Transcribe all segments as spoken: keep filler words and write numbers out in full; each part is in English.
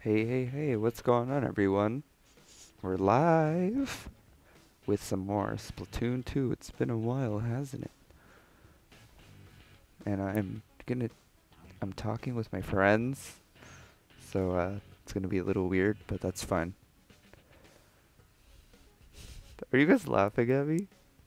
Hey, hey, hey, what's going on, everyone? We're live with some more Splatoon two. It's been a while, hasn't it? And I'm gonna, I'm talking with my friends, so uh, it's gonna be a little weird, but that's fine. Are you guys laughing at me?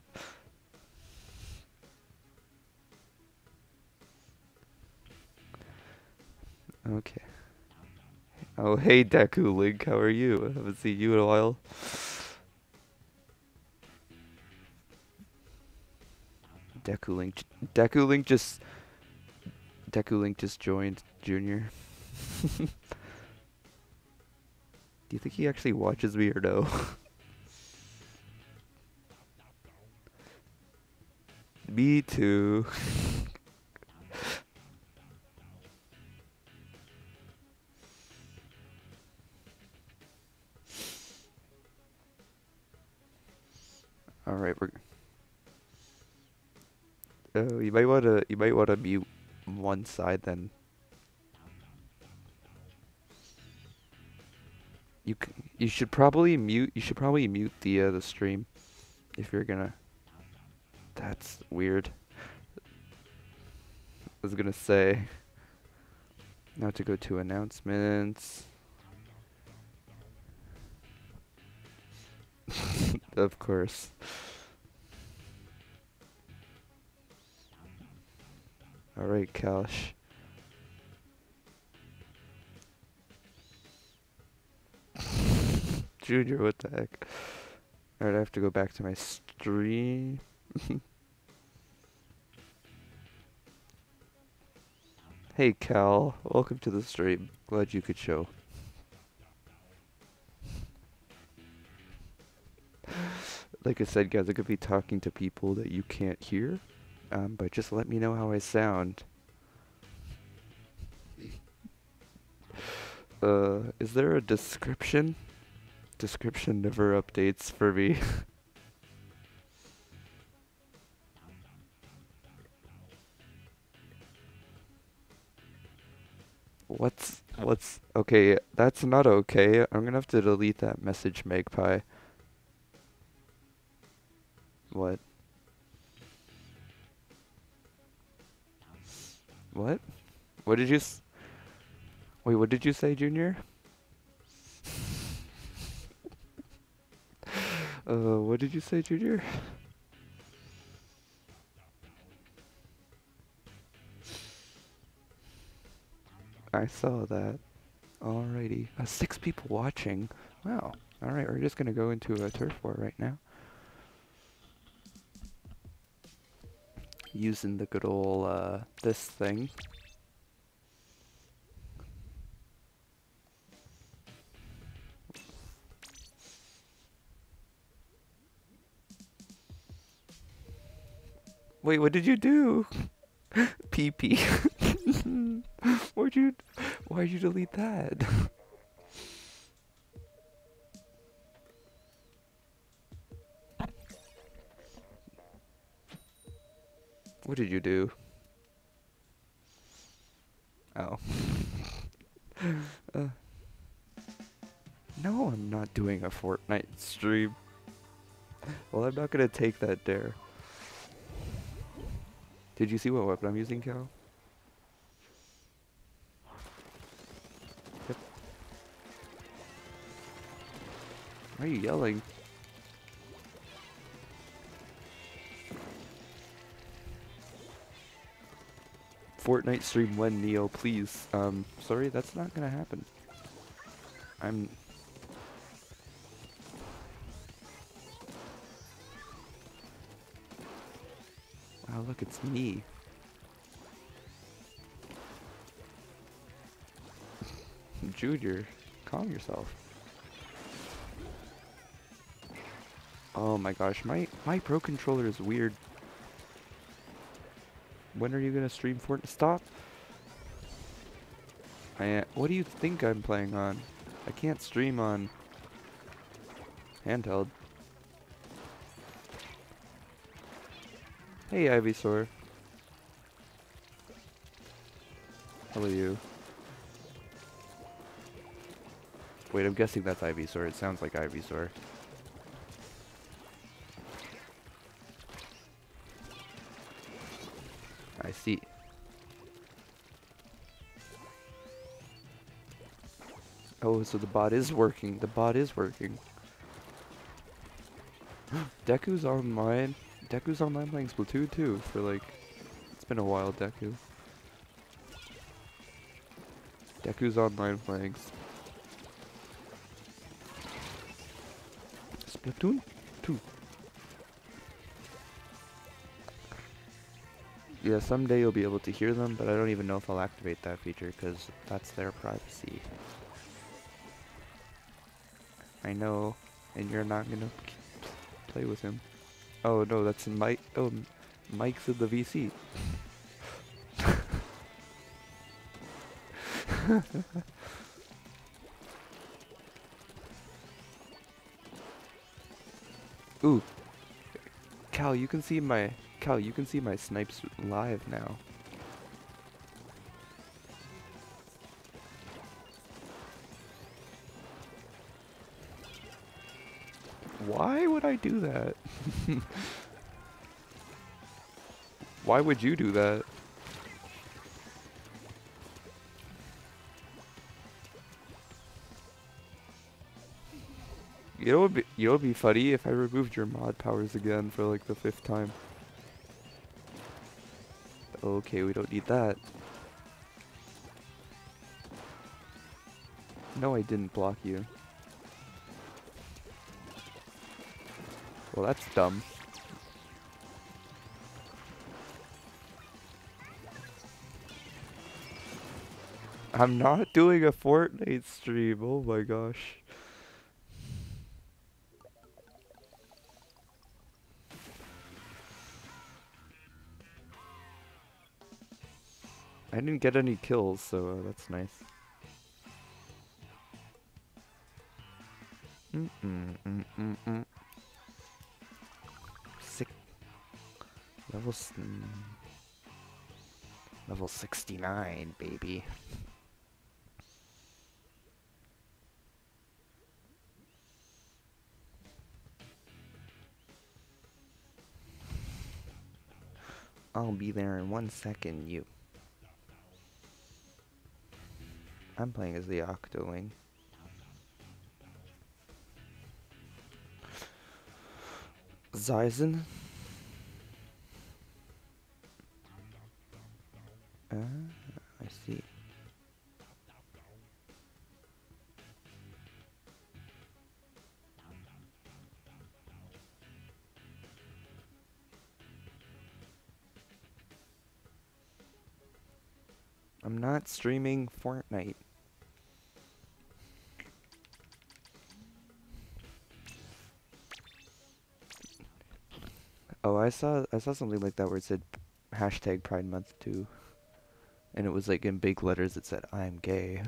Okay. Oh, hey, Deku Link, how are you? I haven't seen you in a while. Deku Link, Deku Link just, Deku Link just joined, Junior. Do you think he actually watches me or no? Me too. All right, we're. Oh, you might wanna you might wanna mute one side then. You c you should probably mute you should probably mute the uh, the stream if you're gonna. That's weird. I was gonna say. Now to go to announcements. Of course. All right, Kalsh. Junior, what the heck? All right, I have to go back to my stream. Hey, Cal. Welcome to the stream. Glad you could show. Like I said, guys, I could be talking to people that you can't hear, um, but just let me know how I sound. Uh, is there a description? Description never updates for me. What's, what's, okay, that's not okay. I'm gonna have to delete that message, Magpie. What? What? What did you s- Wait, what did you say, Junior? Uh, what did you say, Junior? I saw that. Alrighty. Uh, six people watching. Wow. Alright, we're just gonna go into a turf war right now. Using the good old, uh, this thing. Wait, what did you do? P P. Why'd you, why'd you delete that? What did you do? Oh. uh, no, I'm not doing a Fortnite stream. Well, I'm not gonna take that dare. Did you see what weapon I'm using, Cal? Yep. Why are you yelling? Fortnite stream when, Neo, please. Um, sorry, that's not gonna happen. I'm... Wow, look, it's me. Junior, calm yourself. Oh my gosh, my, my Pro Controller is weird. When are you gonna stream Fortnite? Stop! I, what do you think I'm playing on? I can't stream on handheld. Hey, Ivysaur. How are you? Wait, I'm guessing that's Ivysaur. It sounds like Ivysaur. I see. Oh, so the bot is working. The bot is working. Deku's online. Deku's online playing Splatoon too for like, it's been a while, Deku. Deku's online playing Splatoon two. Yeah, someday you'll be able to hear them, but I don't even know if I'll activate that feature because that's their privacy. I know, and you're not gonna play with him. Oh no, that's Mike. Oh, Mike's in the V C. Ooh, Cal, you can see my Cal. You can see my snipes live now. Why would I do that? Why would you do that? You know, it'd be, you know, it'd be funny if I removed your mod powers again for like the fifth time. Okay, we don't need that. No, I didn't block you. Well, that's dumb. I'm not doing a Fortnite stream. Oh my gosh. I didn't get any kills, so uh, that's nice. Mm mm mm mm mm. Six. Level. S mm. Level sixty-nine, baby. I'll be there in one second, you. I'm playing as the Octoling. Zyzen? Ah, I see. I'm not streaming Fortnite. Oh, I saw I saw something like that where it said hashtag Pride Month too. And it was like in big letters it said, I'm gay.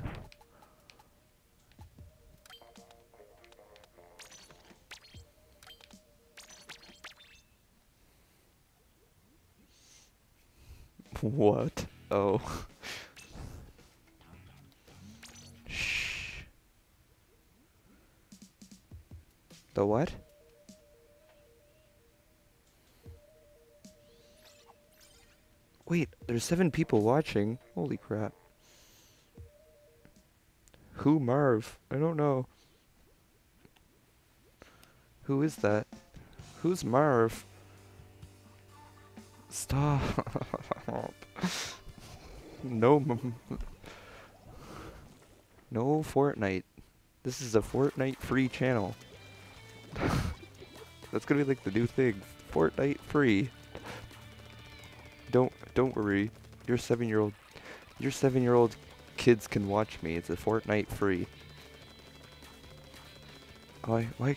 What? Oh. Shh. The what? Wait, there's seven people watching. Holy crap. Who, Marv? I don't know. Who is that? Who's Marv? Stop. No, m no Fortnite. This is a Fortnite free channel. That's gonna be like the new thing. Fortnite free. Don't don't worry. Your seven-year-old, your seven-year-old kids can watch me. It's a Fortnite free. Why why?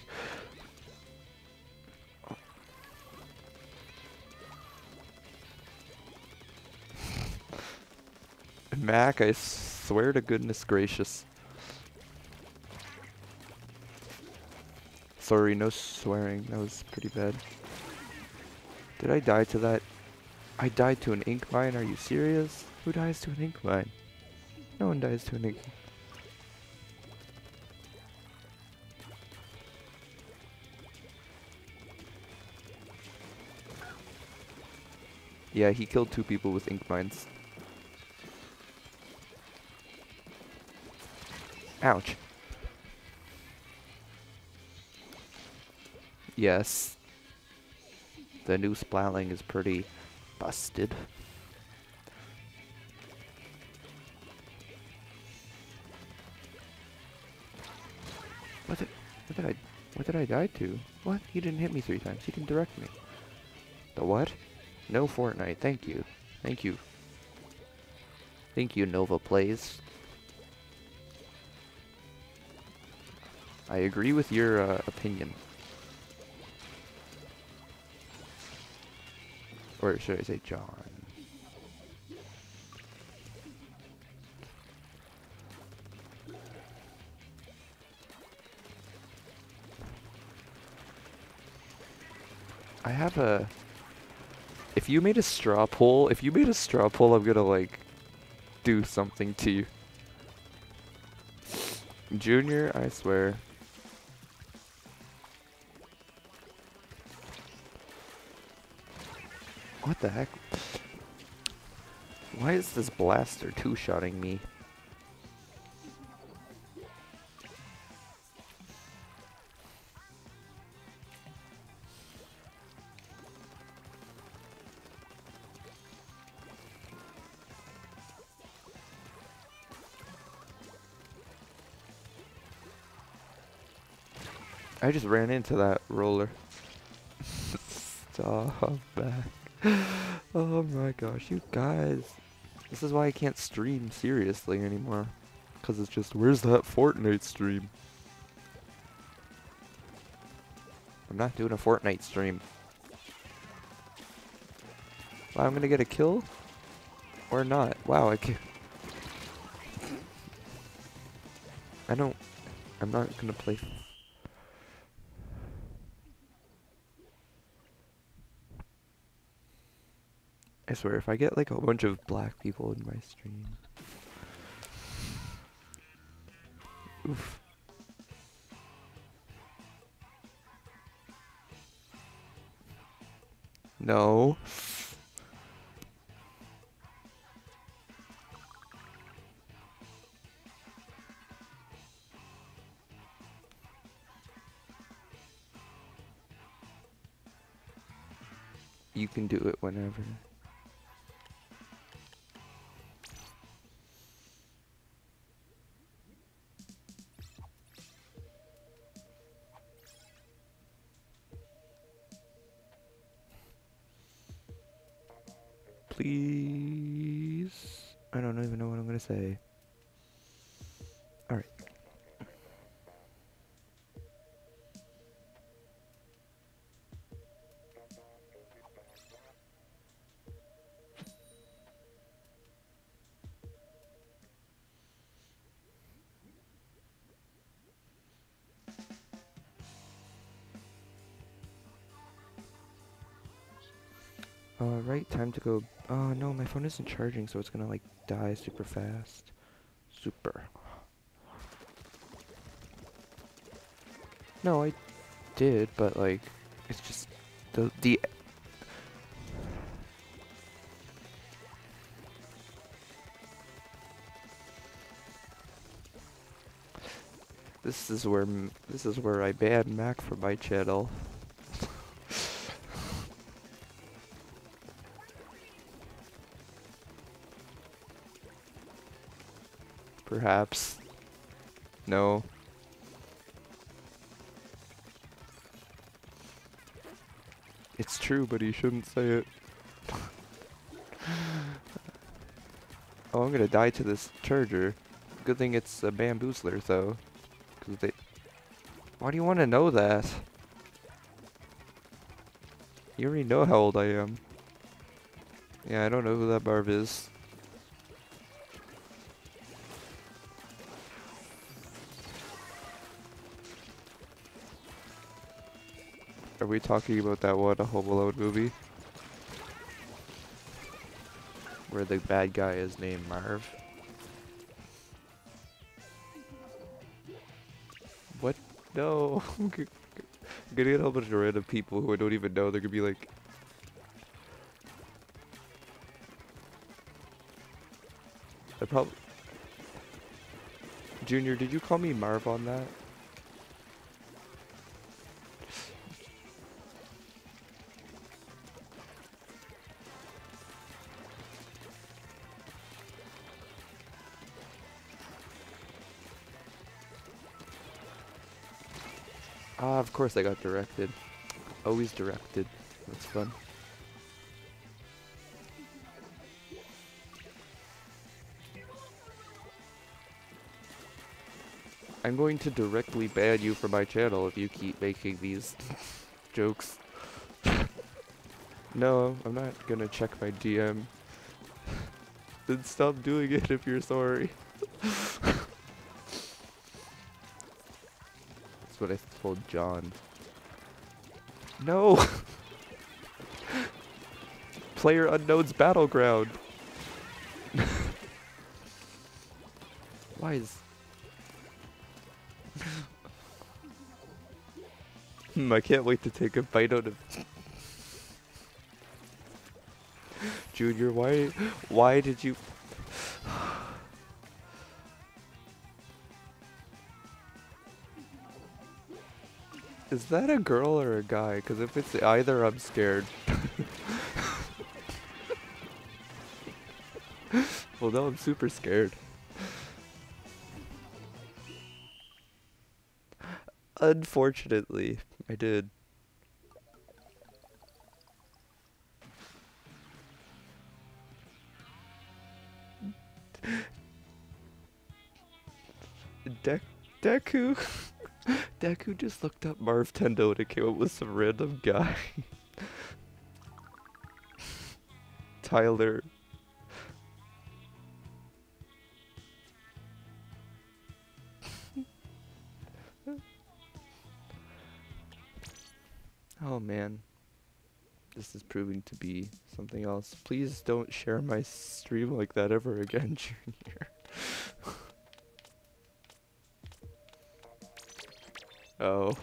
Mac, I swear to goodness gracious. Sorry, no swearing. That was pretty bad. Did I die to that? I died to an ink mine? Are you serious? Who dies to an ink mine? No one dies to an ink. Yeah, he killed two people with ink mines. Ouch. Yes. The new splatling is pretty busted. What did, what did I, what did I die to? What? He didn't hit me three times. He didn't direct me. The what? No Fortnite. Thank you. Thank you. Thank you, Nova Plays. I agree with your uh, opinion. Or should I say John? I have a... If you made a straw poll, if you made a straw poll, I'm gonna, like, do something to you. Junior, I swear. What the heck? Why is this blaster two-shotting me? I just ran into that roller. Stop back. Oh my gosh, you guys. This is why I can't stream seriously anymore. Because it's just, where's that Fortnite stream? I'm not doing a Fortnite stream. Wow, I'm gonna get a kill? Or not? Wow, I can't. I don't. I'm not gonna play. I swear, if I get like a bunch of black people in my stream. Oof. No. You can do it whenever. Please. I don't even know what I'm gonna say. Alright. Alright, time to go. Oh no, my phone isn't charging, so it's gonna like die super fast. Super. No, I did, but like, it's just the the. This is where m this is where I ban Mac from my channel. Perhaps. No. It's true, but he shouldn't say it. Oh, I'm gonna die to this charger. Good thing it's a bamboozler, though. Cause they. Why do you want to know that? You already know how old I am. Yeah, I don't know who that barb is. Are we talking about that one, a Home Alone movie? Where the bad guy is named Marv? What? No. I'm gonna get a whole bunch of random people who I don't even know. They're gonna be like... I probably... Junior, did you call me Marv on that? Ah, of course I got directed. Always directed. That's fun. I'm going to directly ban you from my channel if you keep making these jokes. No, I'm not gonna check my D M. Then stop doing it if you're sorry. That's what I told John. No! Player Unknown's Battleground! Why is... hmm, I can't wait to take a bite out of... Junior, why... Why did you... Is that a girl or a guy? Because if it's either, I'm scared. Well, no, I'm super scared. Unfortunately, I did. De Deku? Deku just looked up Marv Tendo and it came up with some random guy. Tyler. Oh man. This is proving to be something else. Please don't share my stream like that ever again, Junior. Oh.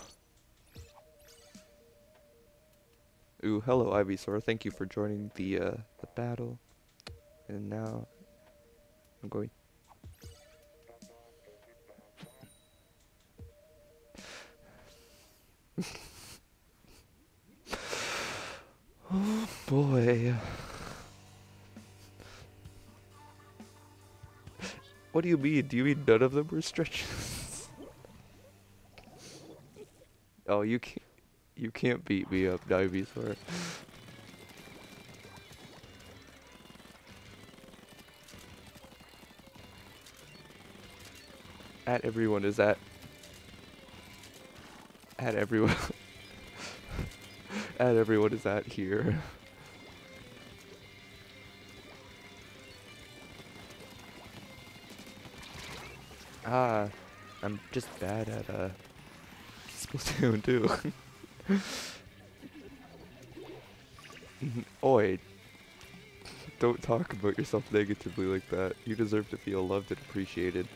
Ooh, hello Ivysaur. Thank you for joining the uh the battle. And now I'm going Oh boy. What do you mean? Do you mean none of them were stretches? Oh, you can't you can't beat me up, Ivysaur. At everyone is at at everyone at everyone is at here. Ah, I'm just bad at uh Splatoon too. Oi, don't talk about yourself negatively like that. You deserve to feel loved and appreciated.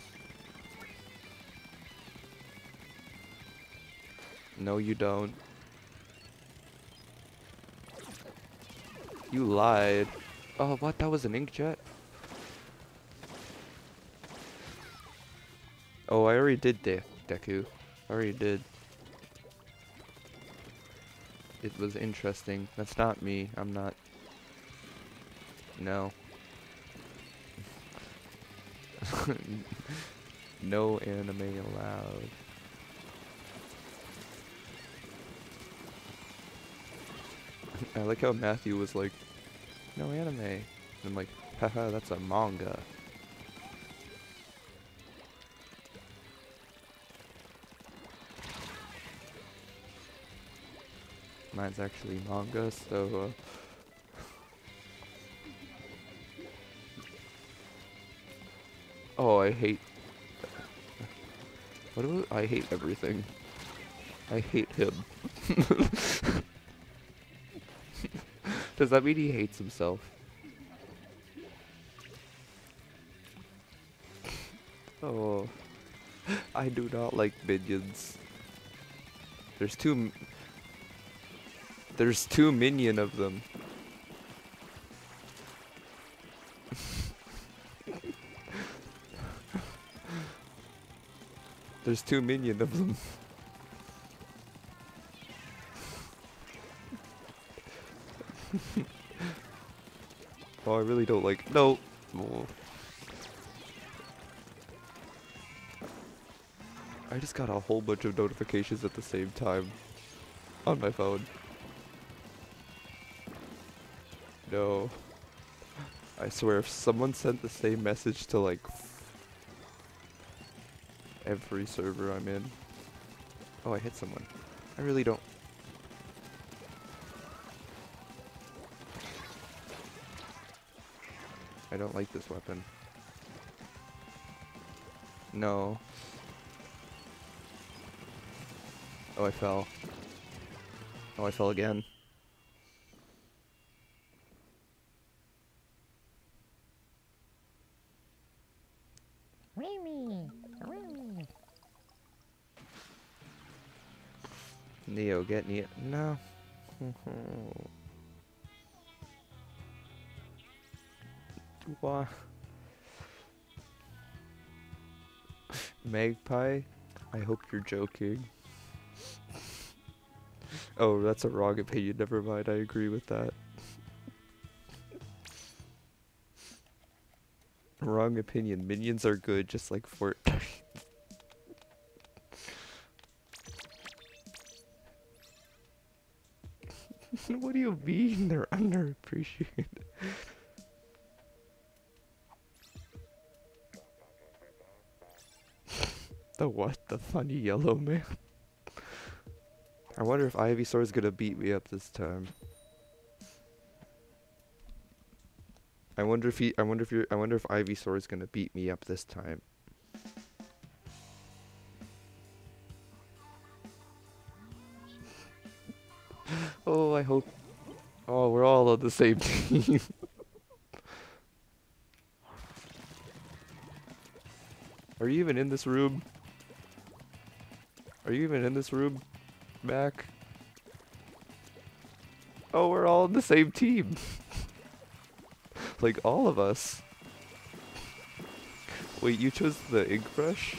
No, you don't. You lied. Oh, what? That was an inkjet? Oh, I already did De Deku. I already did. It was interesting. That's not me. I'm not. No. No anime allowed. I like how Matthew was like, no anime. And I'm like, haha, that's a manga. Mine's actually manga, so uh, oh, I hate what do I, I hate everything. I hate him. Does that mean he hates himself? Oh, I do not like minions. There's too There's two minion of them. There's two minion of them. Oh, I really don't like. No. Oh. I just got a whole bunch of notifications at the same time on my phone. No. I swear, if someone sent the same message to like every server I'm in. Oh, I hit someone. I really don't. I don't like this weapon. No. Oh, I fell. Oh, I fell again. Neo, get Neo. No. Why? Magpie? I hope you're joking. Oh, that's a wrong opinion. Never mind. I agree with that. Wrong opinion. Minions are good, just like Fortnite. What do you mean they're underappreciated? The what? The funny yellow man? I wonder if Ivysaur's gonna beat me up this time. I wonder if he. I wonder if you're. I wonder if Ivysaur is gonna beat me up this time. Oh, I hope. Oh, we're all on the same team. Are you even in this room? Are you even in this room, Mac? Oh, we're all on the same team. Like all of us. Wait, you chose the ink brush?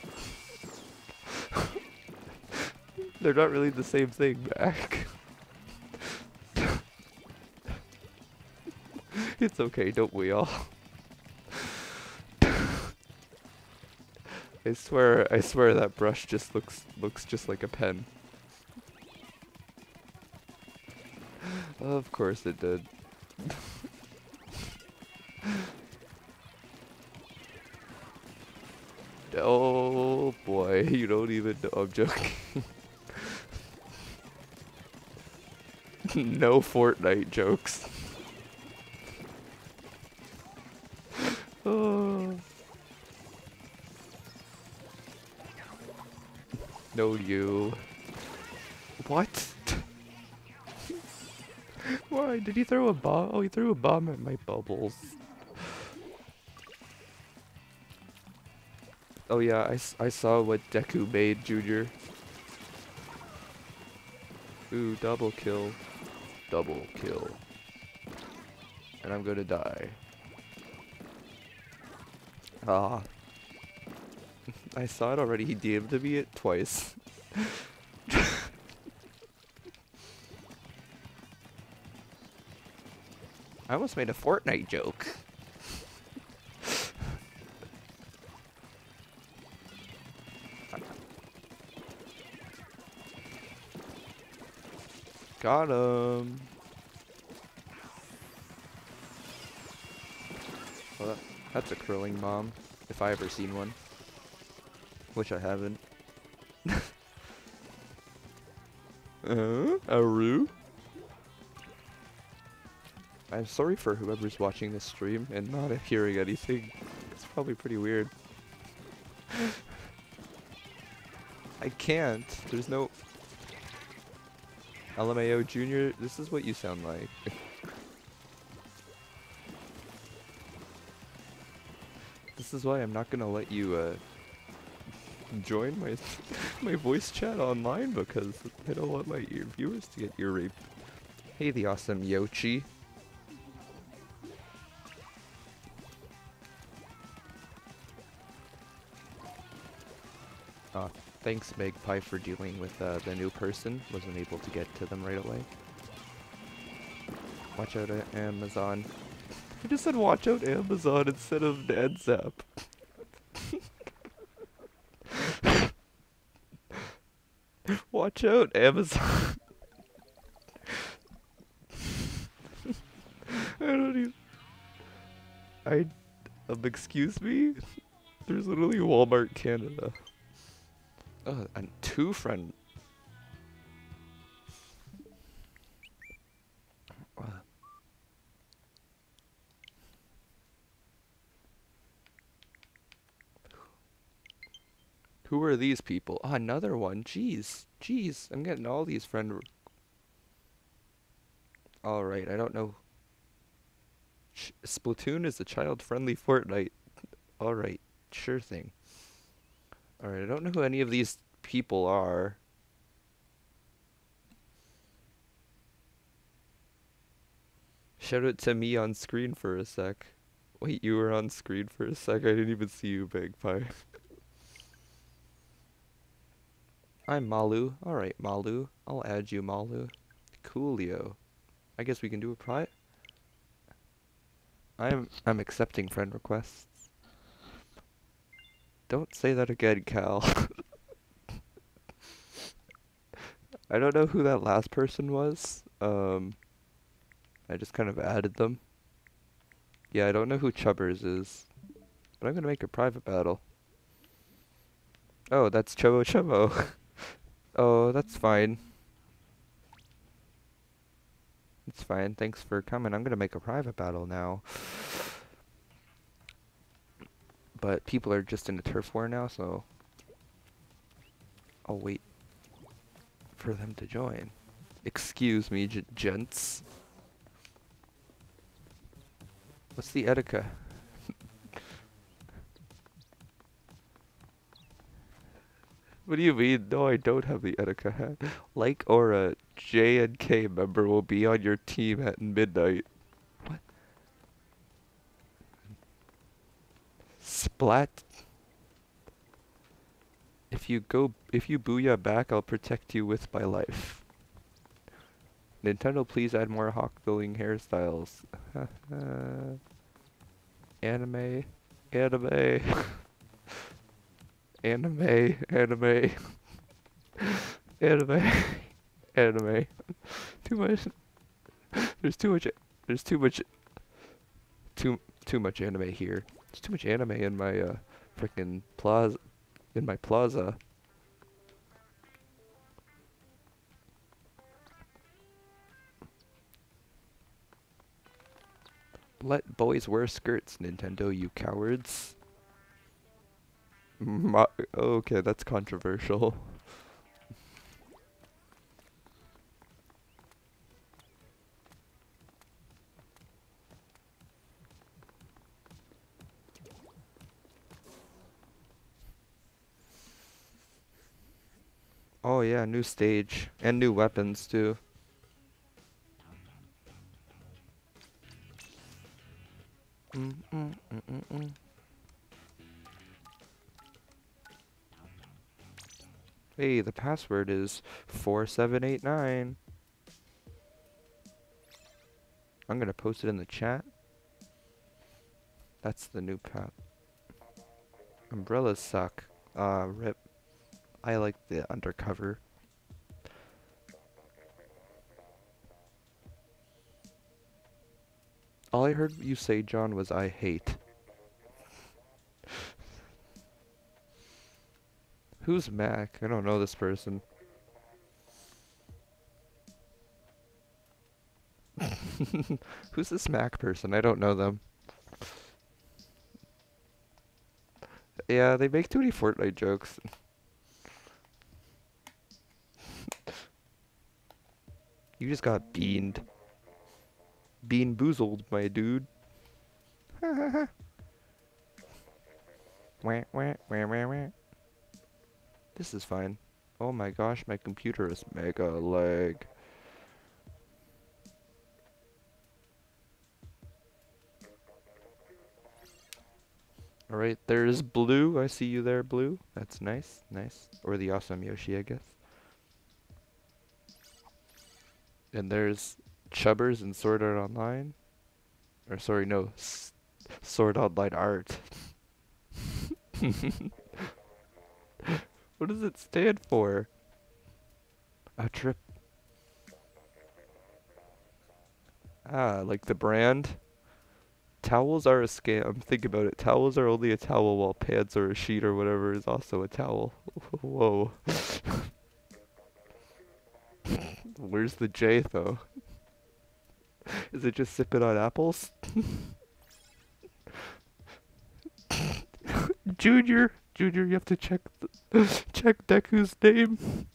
They're not really the same thing, Mac. It's okay, don't we all? I swear, I swear that brush just looks looks just like a pen. Of course it did. Oh boy, you don't even know. I'm joking. No Fortnite jokes. Oh. No, you. What? Why? Did he throw a bomb? Oh, he threw a bomb at my bubbles. Oh yeah, I, s I saw what Deku made, Junior. Ooh, double kill. Double kill. And I'm gonna die. Ah. I saw it already. He D M'd me it twice. I almost made a Fortnite joke. Got him. Well, that, that's a curling bomb, if I ever seen one. Which I haven't. uh, Aru? I'm sorry for whoever's watching this stream and not hearing anything. It's probably pretty weird. I can't. There's no... L M A O Junior, this is what you sound like. This is why I'm not gonna let you, uh... join my my voice chat online, because I don't want my ear viewers to get ear raped. Hey, the awesome Yoshi. Uh, thanks Magpie for dealing with uh, the new person. Wasn't able to get to them right away. Watch out, uh, Amazon. I just said watch out, Amazon, instead of Nadzap. Watch out, Amazon. I don't even... I... Um, excuse me? There's literally Walmart Canada. Oh, and two friend... Uh, who are these people? Oh, another one. Jeez. Jeez. I'm getting all these friend... Alright, I don't know. Ch Splatoon is a child-friendly Fortnite. Alright, sure thing. Alright, I don't know who any of these people are. Shout out to me on screen for a sec. Wait, you were on screen for a sec? I didn't even see you, Magpie. I'm Malu. Alright, Malu. I'll add you, Malu. Coolio. I guess we can do a pri- I'm I'm accepting friend requests. Don't say that again, Cal. I don't know who that last person was. Um, I just kind of added them. Yeah, I don't know who Chubbers is. But I'm gonna make a private battle. Oh, that's Chobo Chobo. Oh, that's fine. It's fine. Thanks for coming. I'm gonna make a private battle now. But people are just in a turf war now, so I'll wait for them to join. Excuse me, g gents. What's the etiquette? What do you mean? No, I don't have the etiquette. Like or a J and K member will be on your team at midnight. What? Splat? If you go, if you booyah back, I'll protect you with my life. Nintendo, please add more hawk-billing hairstyles. Anime, anime, anime, anime, anime, anime. Too much. There's too much. There's too much. Too too much anime here. There's too much anime in my uh, frickin' plaza. In my plaza. Let boys wear skirts, Nintendo, you cowards. Ma okay, that's controversial. Oh yeah, new stage. And new weapons too. Mm -mm -mm -mm -mm. Hey, the password is four seven eight nine. I'm gonna post it in the chat. That's the new pat. Umbrellas suck. Uh, rip. I like the undercover. All I heard you say, John, was I hate. Who's Mac? I don't know this person. Who's this Mac person? I don't know them. Yeah, they make too many Fortnite jokes. You just got beaned. Bean boozled, my dude. Wah, wah, wah, wah, wah. This is fine. Oh my gosh, my computer is mega lag. Alright, there's Blue. I see you there, Blue. That's nice, nice. Or the awesome Yoshi, I guess. And there's Chubbers and Sword Art Online. Or sorry, no, S Sword Online Art. What does it stand for? A trip. Ah, like the brand? Towels are a scam. Think about it. Towels are only a towel while pants or a sheet or whatever is also a towel. Whoa. Where's the J though? Is it just sipping on apples? Junior! Junior, you have to check the check Deku's name.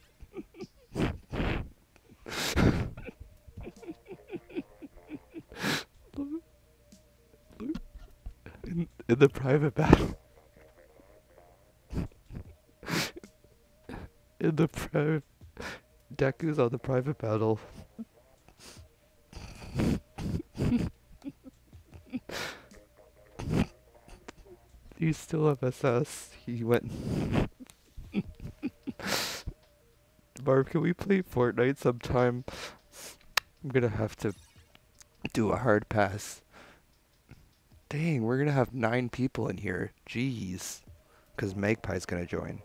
In, in the private battle. In the private... Deku's on the private battle. He's still M S S. He went... Marv, can we play Fortnite sometime? I'm gonna have to do a hard pass. Dang, we're gonna have nine people in here. Jeez. Because Magpie's gonna join.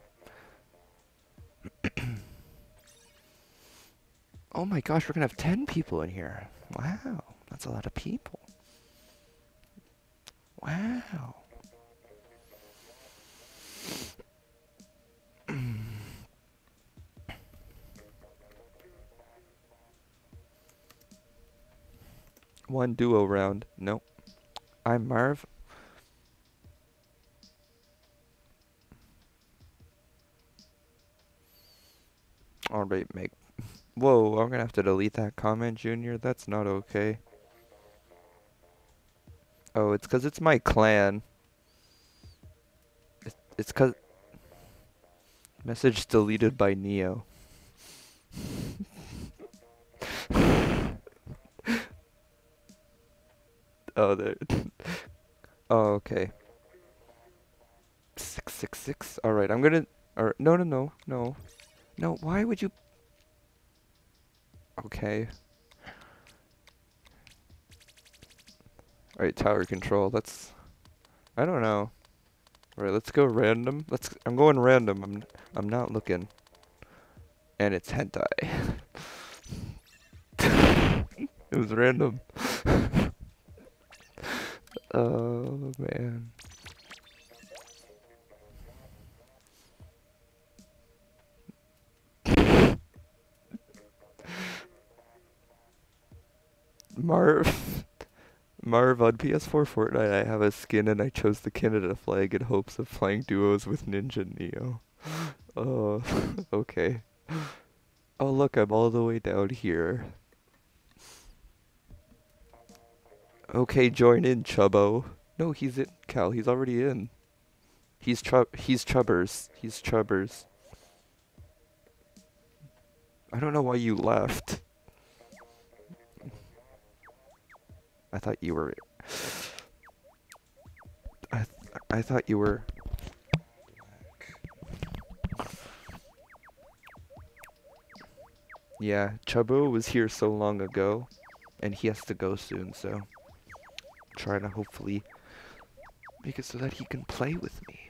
Oh my gosh, we're gonna have ten people in here. Wow, that's a lot of people. Wow. One duo round. Nope. I'm Marv. Alright, Meg. Whoa, I'm gonna have to delete that comment, Junior. That's not okay. Oh, it's cause it's my clan. It's, it's cause... Message deleted by Neo. Oh, there. Oh, okay. Six, six, six. Alright, I'm gonna... Or, no, no, no, no. No, why would you... Okay. Alright, tower control. Let's... I don't know. Alright, let's go random. Let's... I'm going random. I'm, I'm not looking. And it's hentai. It was random. Oh, man. Marv. Marv, on P S four Fortnite, I have a skin and I chose the Canada flag in hopes of playing duos with Ninja Neo. Oh, okay. Oh, look, I'm all the way down here. Okay, join in, Chubbo. No, he's in, Cal, he's already in. He's Chub, he's Chubbers. He's Chubbers. I don't know why you left. I thought you were... I, th I thought you were... Yeah, Chubbo was here so long ago, and he has to go soon, so... Trying to hopefully make it so that he can play with me.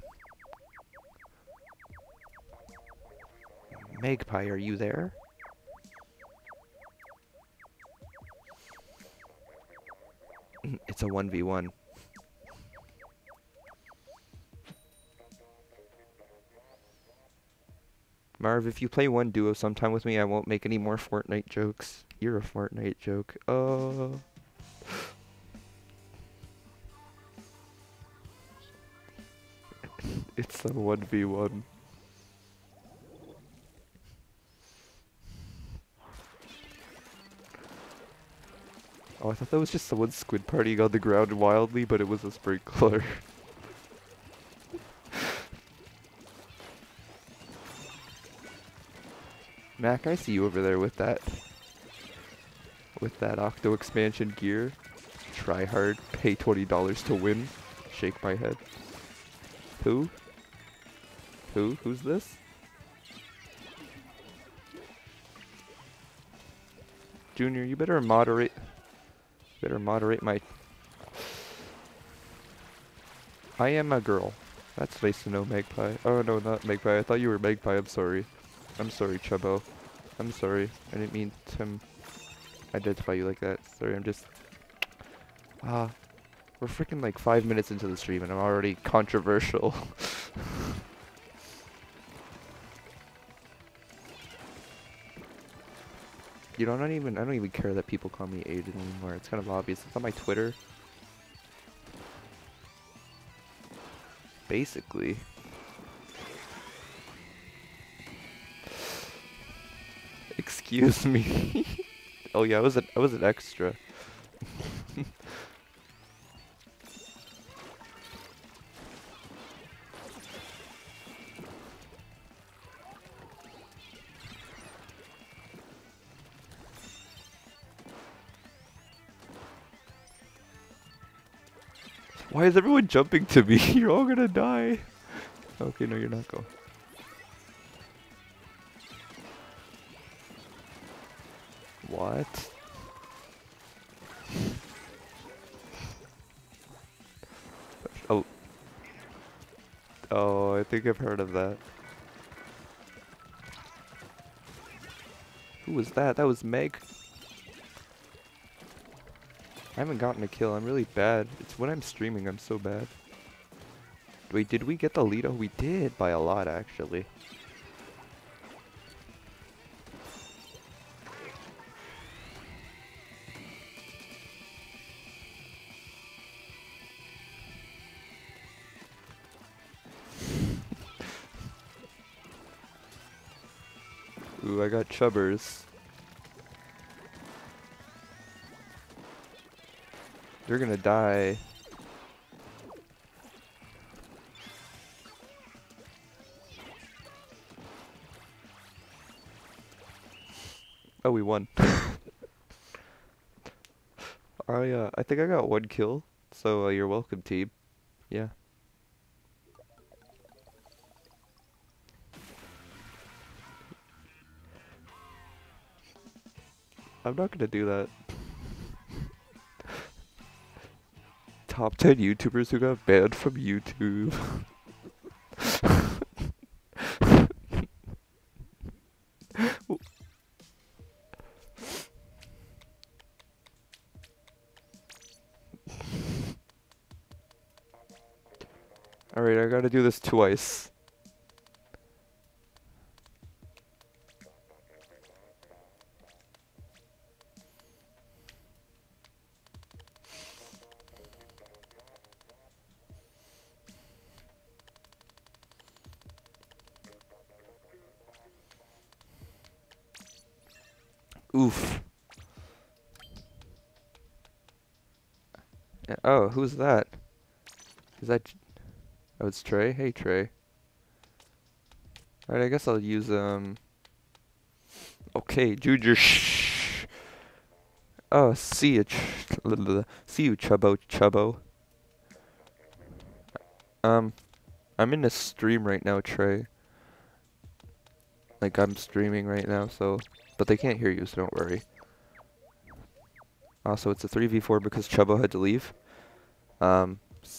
Magpie, are you there? It's a one v one. Marv, if you play one duo sometime with me, I won't make any more Fortnite jokes. You're a Fortnite joke. Oh. It's a one v one. Oh, I thought that was just someone squid partying on the ground wildly, but it was a sprinkler. Mac, I see you over there with that. With that Octo expansion gear. Try hard, pay twenty dollars to win. Shake my head. Who? Who? Who's this? Junior, you better moderate. Better moderate my... I am a girl. That's nice to know, Magpie. Oh no, not Magpie. I thought you were Magpie. I'm sorry. I'm sorry, Chubbo. I'm sorry. I didn't mean to identify you like that. Sorry, I'm just... Ah, uh, we're freaking like five minutes into the stream and I'm already controversial. You know, I don't even I don't even care that people call me Aiden anymore. It's kind of obvious. It's on my Twitter. Basically. Excuse me. Oh yeah, I was an I was an extra. Why is everyone jumping to me? You're all gonna die. Okay, no, you're not going. What? Oh. Oh, I think I've heard of that. Who was that? That was Meg. I haven't gotten a kill. I'm really bad. It's when I'm streaming, I'm so bad. Wait, did we get the lead? Oh, we did by a lot, actually. Ooh, I got chubbers. They're gonna die. Oh, we won. I uh, I think I got one kill, so uh, you're welcome, team. Yeah. I'm not gonna do that. Top ten YouTubers who got banned from YouTube. Alright, I gotta do this twice. Oof. Yeah, oh, who's that? Is that... J oh, it's Trey? Hey, Trey. Alright, I guess I'll use, um... Okay, Junior, shh. Oh, see you, ch see you, Chubbo, Chubbo. Um, I'm in a stream right now, Trey. Like, I'm streaming right now, so... But they can't hear you, so don't worry. Also, it's a three v four because Chubbo had to leave. Um...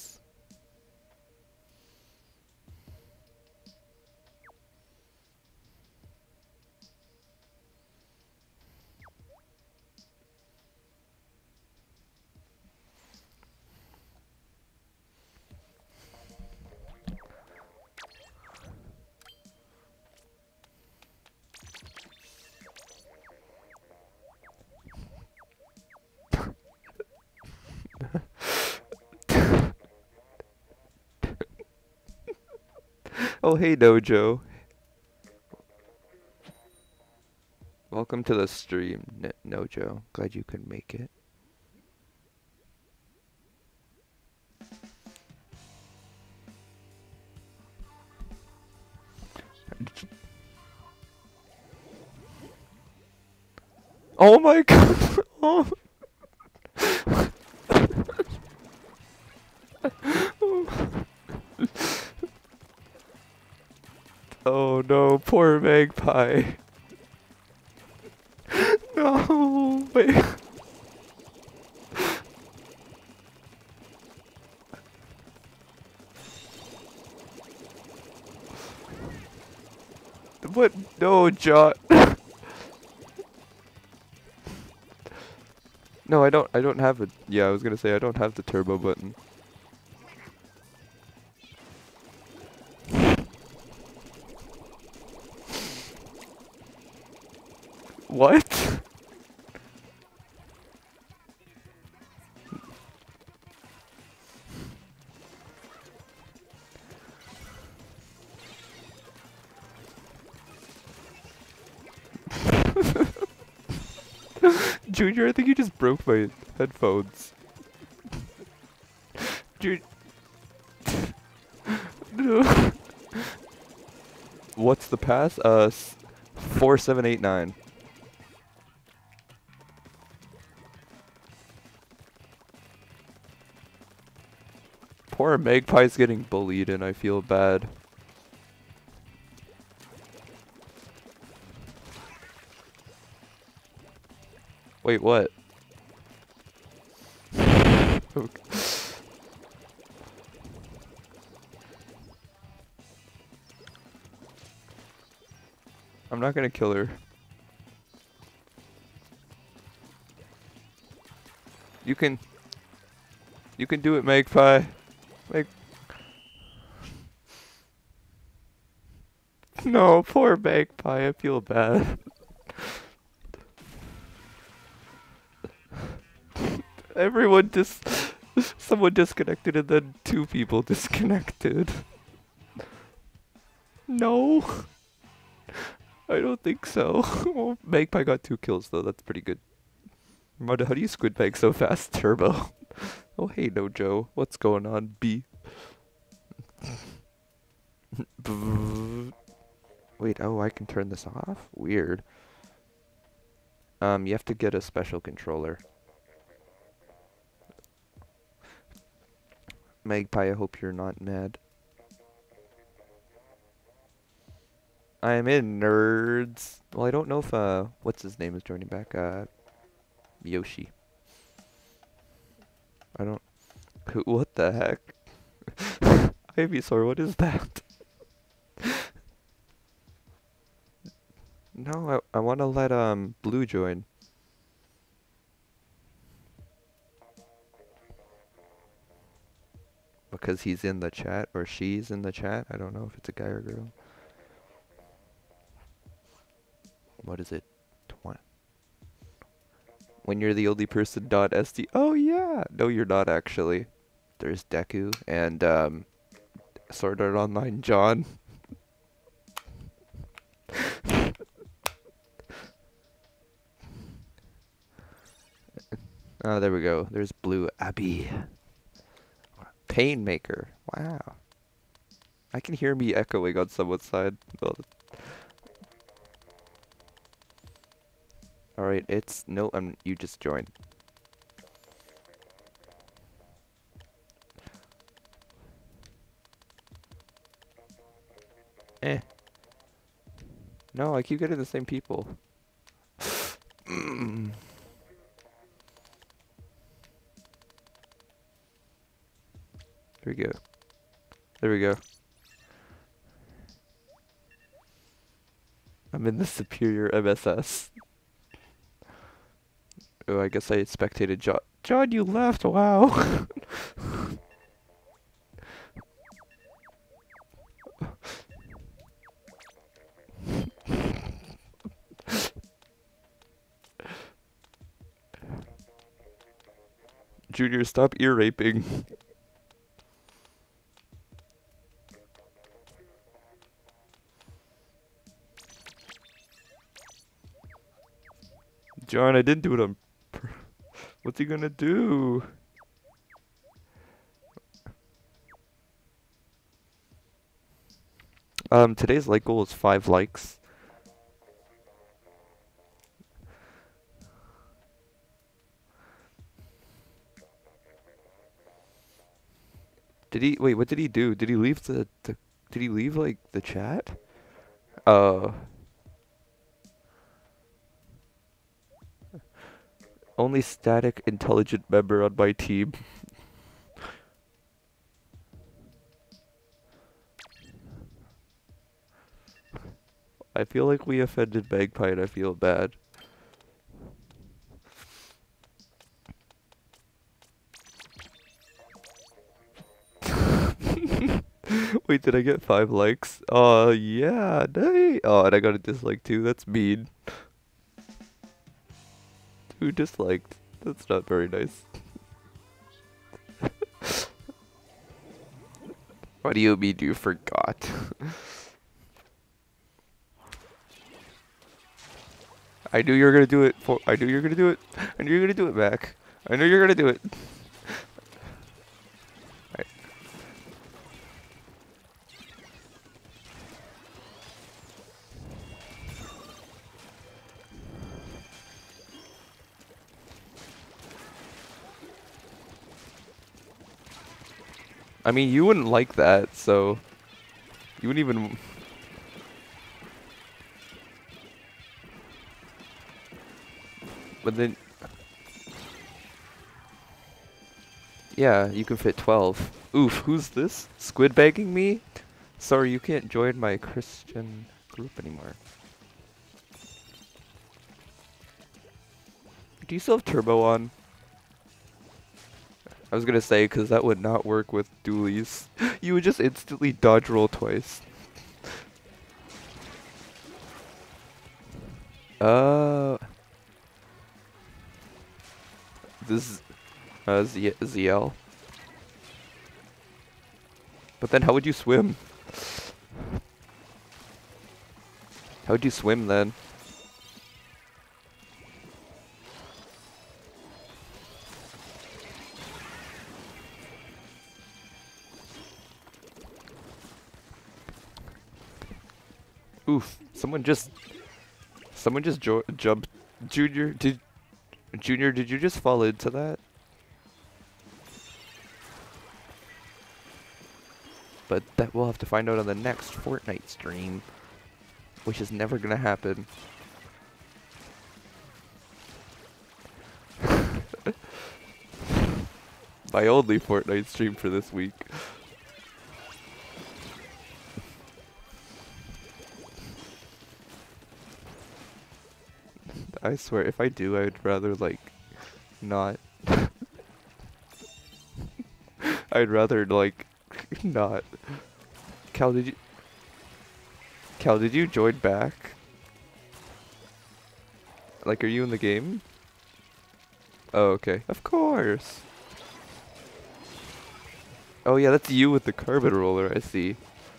Oh, hey, Dojo. Welcome to the stream, N Nojo. Glad you could make it. Oh my god! Oh. Oh no, poor Magpie. No, wait. What? No, John. No, I don't. I don't have it. Yeah, I was gonna say I don't have the turbo button. What? Junior, I think you just broke my headphones. Junior. No. What's the pass? Uh, four seven eight nine. Poor Magpie's getting bullied, and I feel bad. Wait, what? Okay. I'm not gonna kill her. You can... You can do it, Magpie. Mag... No, poor Magpie, I feel bad. Everyone dis... Someone disconnected and then two people disconnected. No. I don't think so. Well, Magpie got two kills though, that's pretty good. Mud, how do you squid bag so fast? Turbo. Oh hey, no Joe. What's going on, B? Wait, oh, I can turn this off? Weird. Um, you have to get a special controller. Magpie, I hope you're not mad. I'm in, nerds. Well, I don't know if, uh, what's his name is joining back? Uh, Yoshi. I don't... Who, what the heck? Ivysaur, what is that? No, I, I want to let, um, Blue join. Because he's in the chat, or she's in the chat. I don't know if it's a guy or girl. What is it? Twenty. When you're the only person, dot S D. Oh yeah! No, you're not actually. There's Deku and um, Sword Art Online John. Oh, there we go. There's Blue Abby. Painmaker. Wow. I can hear me echoing on someone's side. Alright, it's... No, um, you just joined. Eh. No, I keep getting the same people. There we go. There we go. I'm in the superior M S S. Oh, I guess I spectated John. John, you left! Wow! Junior, stop ear raping. John, I didn't do it on pur- What's he gonna do? Um, today's like goal is five likes. Did he, wait, what did he do? Did he leave the, the did he leave like the chat? Uh, only static intelligent member on my team. I feel like we offended Magpie and I feel bad. Wait, did I get five likes? Oh, yeah, nice. Oh, and I got a dislike too. That's mean. Who disliked? That's not very nice. What do you mean you forgot? I knew you were gonna do it. For I knew you were gonna do it. I knew you were gonna do it, Mac. I knew you were gonna do it. Right. I mean, you wouldn't like that, so you wouldn't even. But then, yeah, you can fit twelve. Oof, who's this? Squid begging me? Sorry, you can't join my Christian group anymore. Do you still have turbo on? I was gonna say, because that would not work with dualies. You would just instantly dodge roll twice. Uh, this is uh, Z ZL. But then how would you swim? How would you swim then? Oof, someone just someone just jo jumped. Junior, did Junior, did you just fall into that? But that we'll have to find out on the next Fortnite stream, which is never gonna happen. My only Fortnite stream for this week. I swear, if I do, I'd rather, like, not. I'd rather, like, not. Cal, did you... Cal, did you join back? Like, are you in the game? Oh, okay. Of course! Oh yeah, that's you with the carbon roller, I see.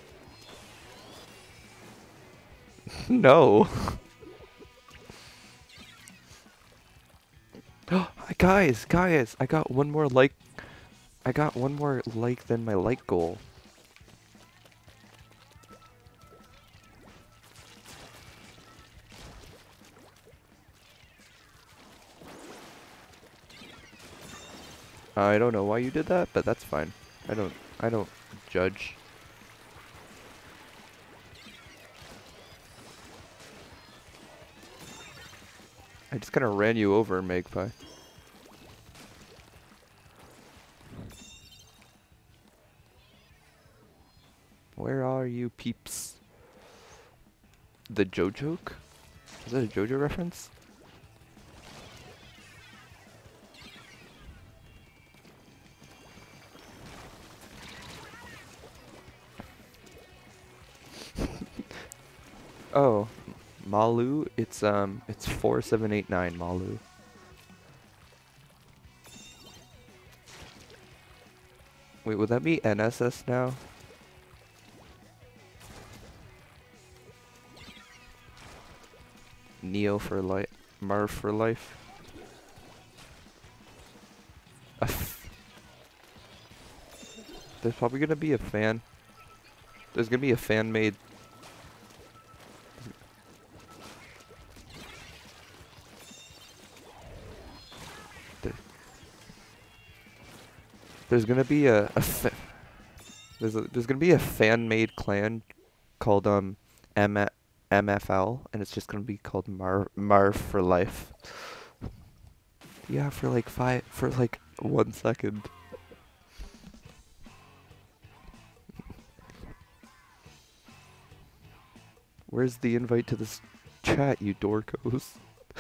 No! Guys, guys, I got one more like. I got one more like than my like goal. I don't know why you did that, but that's fine. I don't. I don't judge. I just kind of ran you over, Magpie. Where are you, peeps? The JoJoke? Is that a JoJo reference? Oh, Malu. It's um, it's four seven eight nine Malu. Wait, would that be N S S now? Neo for life, Marv for life. There's probably gonna be a fan. There's gonna be a fan made. There's gonna be a, a fa there's a, there's gonna be a fan made clan called um M M F L, and it's just gonna be called Mar Marv for life. Yeah, for like five, for like one second. Where's the invite to this chat, you dorkos?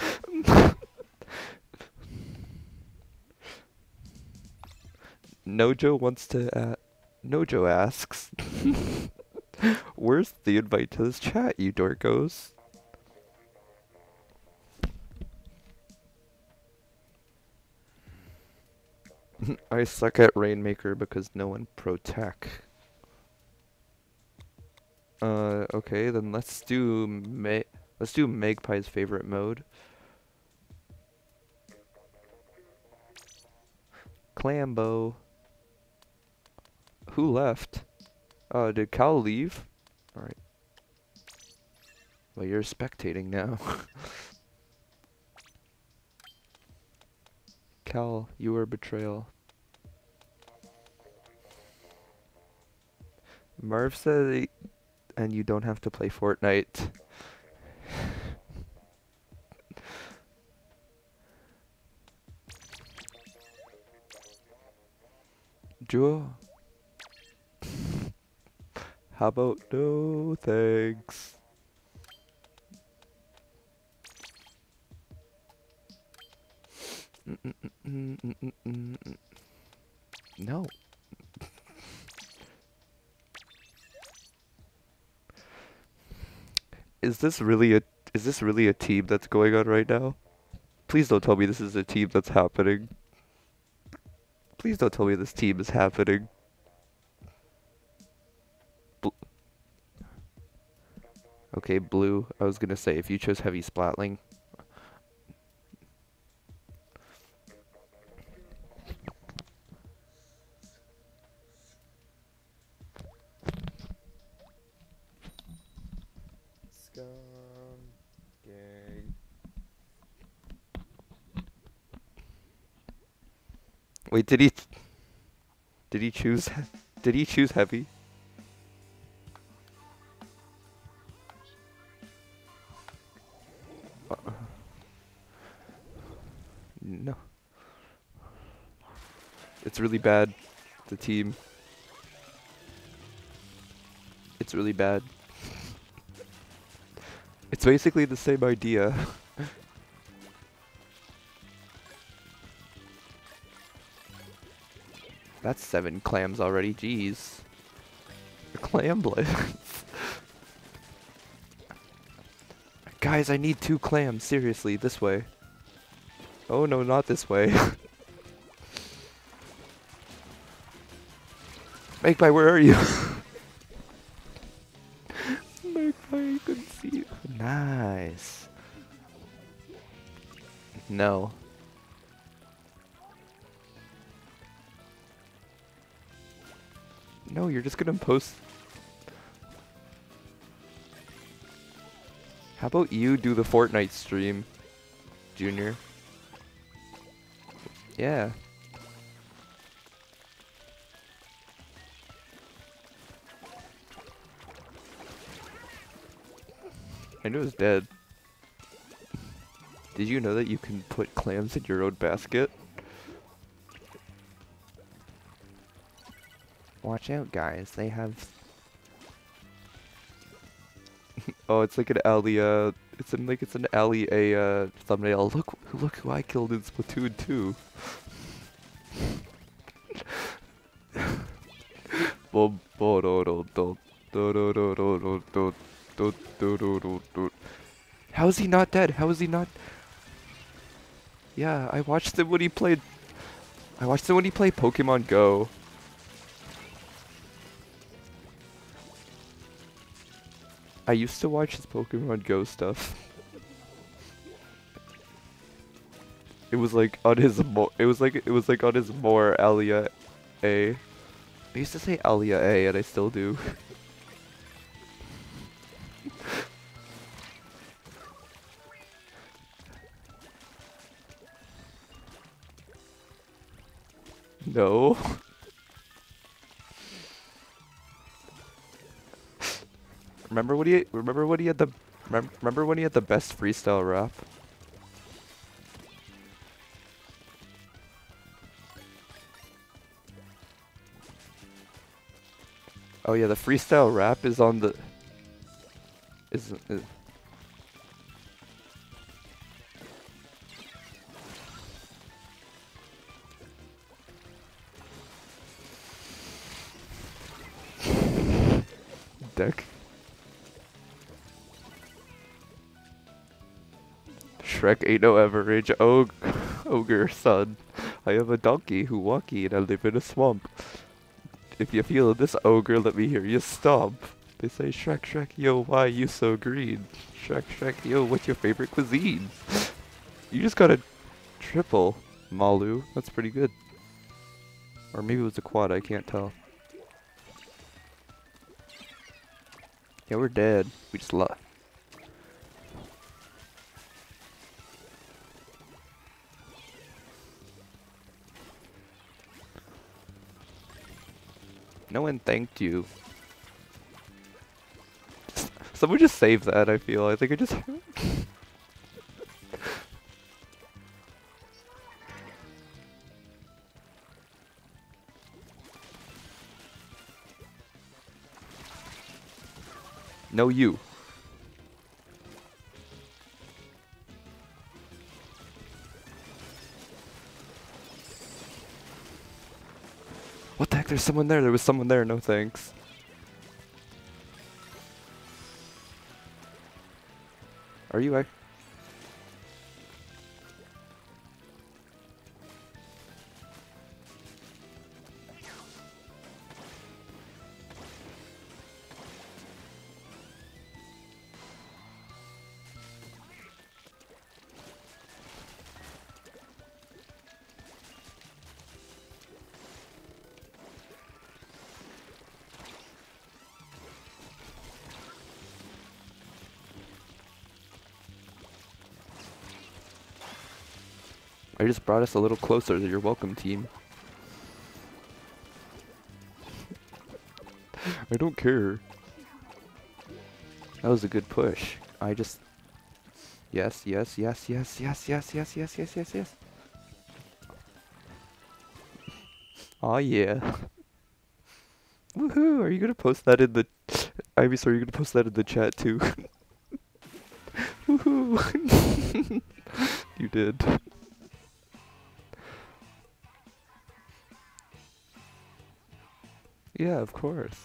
Nojo wants to, uh, Nojo asks, where's the invite to this chat, you dorkos? I suck at Rainmaker because no one pro tech. Uh, okay, then let's do Ma let's do Magpie's favorite mode. Clambo. Who left? Uh, did Cal leave? Alright. Well, you're spectating now. Cal, you were betrayal. Marv said, he, and you don't have to play Fortnite. Jewel? How about no thanks? Mm -mm -mm -mm -mm -mm -mm. No. Is this really a is this really a team that's going on right now? Please don't tell me this is a team that's happening. Please don't tell me this team is happening. Bl okay, blue. I was gonna say if you chose heavy splatling. Scum gang. Wait, did he did he choose did he choose heavy? Uh, no. It's really bad. The team. It's really bad. It's basically the same idea. That's seven clams already, jeez. Clam blitz. Guys, I need two clams, seriously, this way. Oh no, not this way. Magpie, where are you? Magpie, I couldn't see you. Nice. No. No, you're just gonna post. How about you do the Fortnite stream, Junior? Yeah. I knew it was dead. Did you know that you can put clams in your own basket? Watch out, guys. They have... oh, it's like an alley, uh... It's in, like, it's an alley, a, uh, thumbnail. Look, look who I killed in Splatoon two. How is he not dead? How is he not... Yeah, I watched him when he played... I watched him when he played Pokemon Go. I used to watch his Pokemon Go stuff. It was like on his mo- it was like it was like on his more Alia A. I used to say Alia A and I still do. No. Remember when he remember when he had the Remember, remember when he had the best freestyle rap? Oh yeah, the freestyle rap is on the... Is... is deck. Shrek ain't no average og ogre, son. I am a donkey who walkie and I live in a swamp. If you feel this ogre, let me hear you stomp. They say, Shrek, Shrek, yo, why you so green? Shrek, Shrek, yo, what's your favorite cuisine? You just got a triple, Malu. That's pretty good. Or maybe it was a quad, I can't tell. Yeah, we're dead. We just left. No one thanked you. Someone just save that, I feel. I think I just... No, you. What the heck? There's someone there. There was someone there. No thanks. Are you? I I just brought us a little closer to your welcome team. I don't care. That was a good push. I just... Yes, yes, yes, yes, yes, yes, yes, yes, yes, yes, yes. Aw, yeah. Woohoo! Are you gonna post that in the... Ivysaur, are you gonna post that in the chat too? Woohoo! You did. Yeah, of course.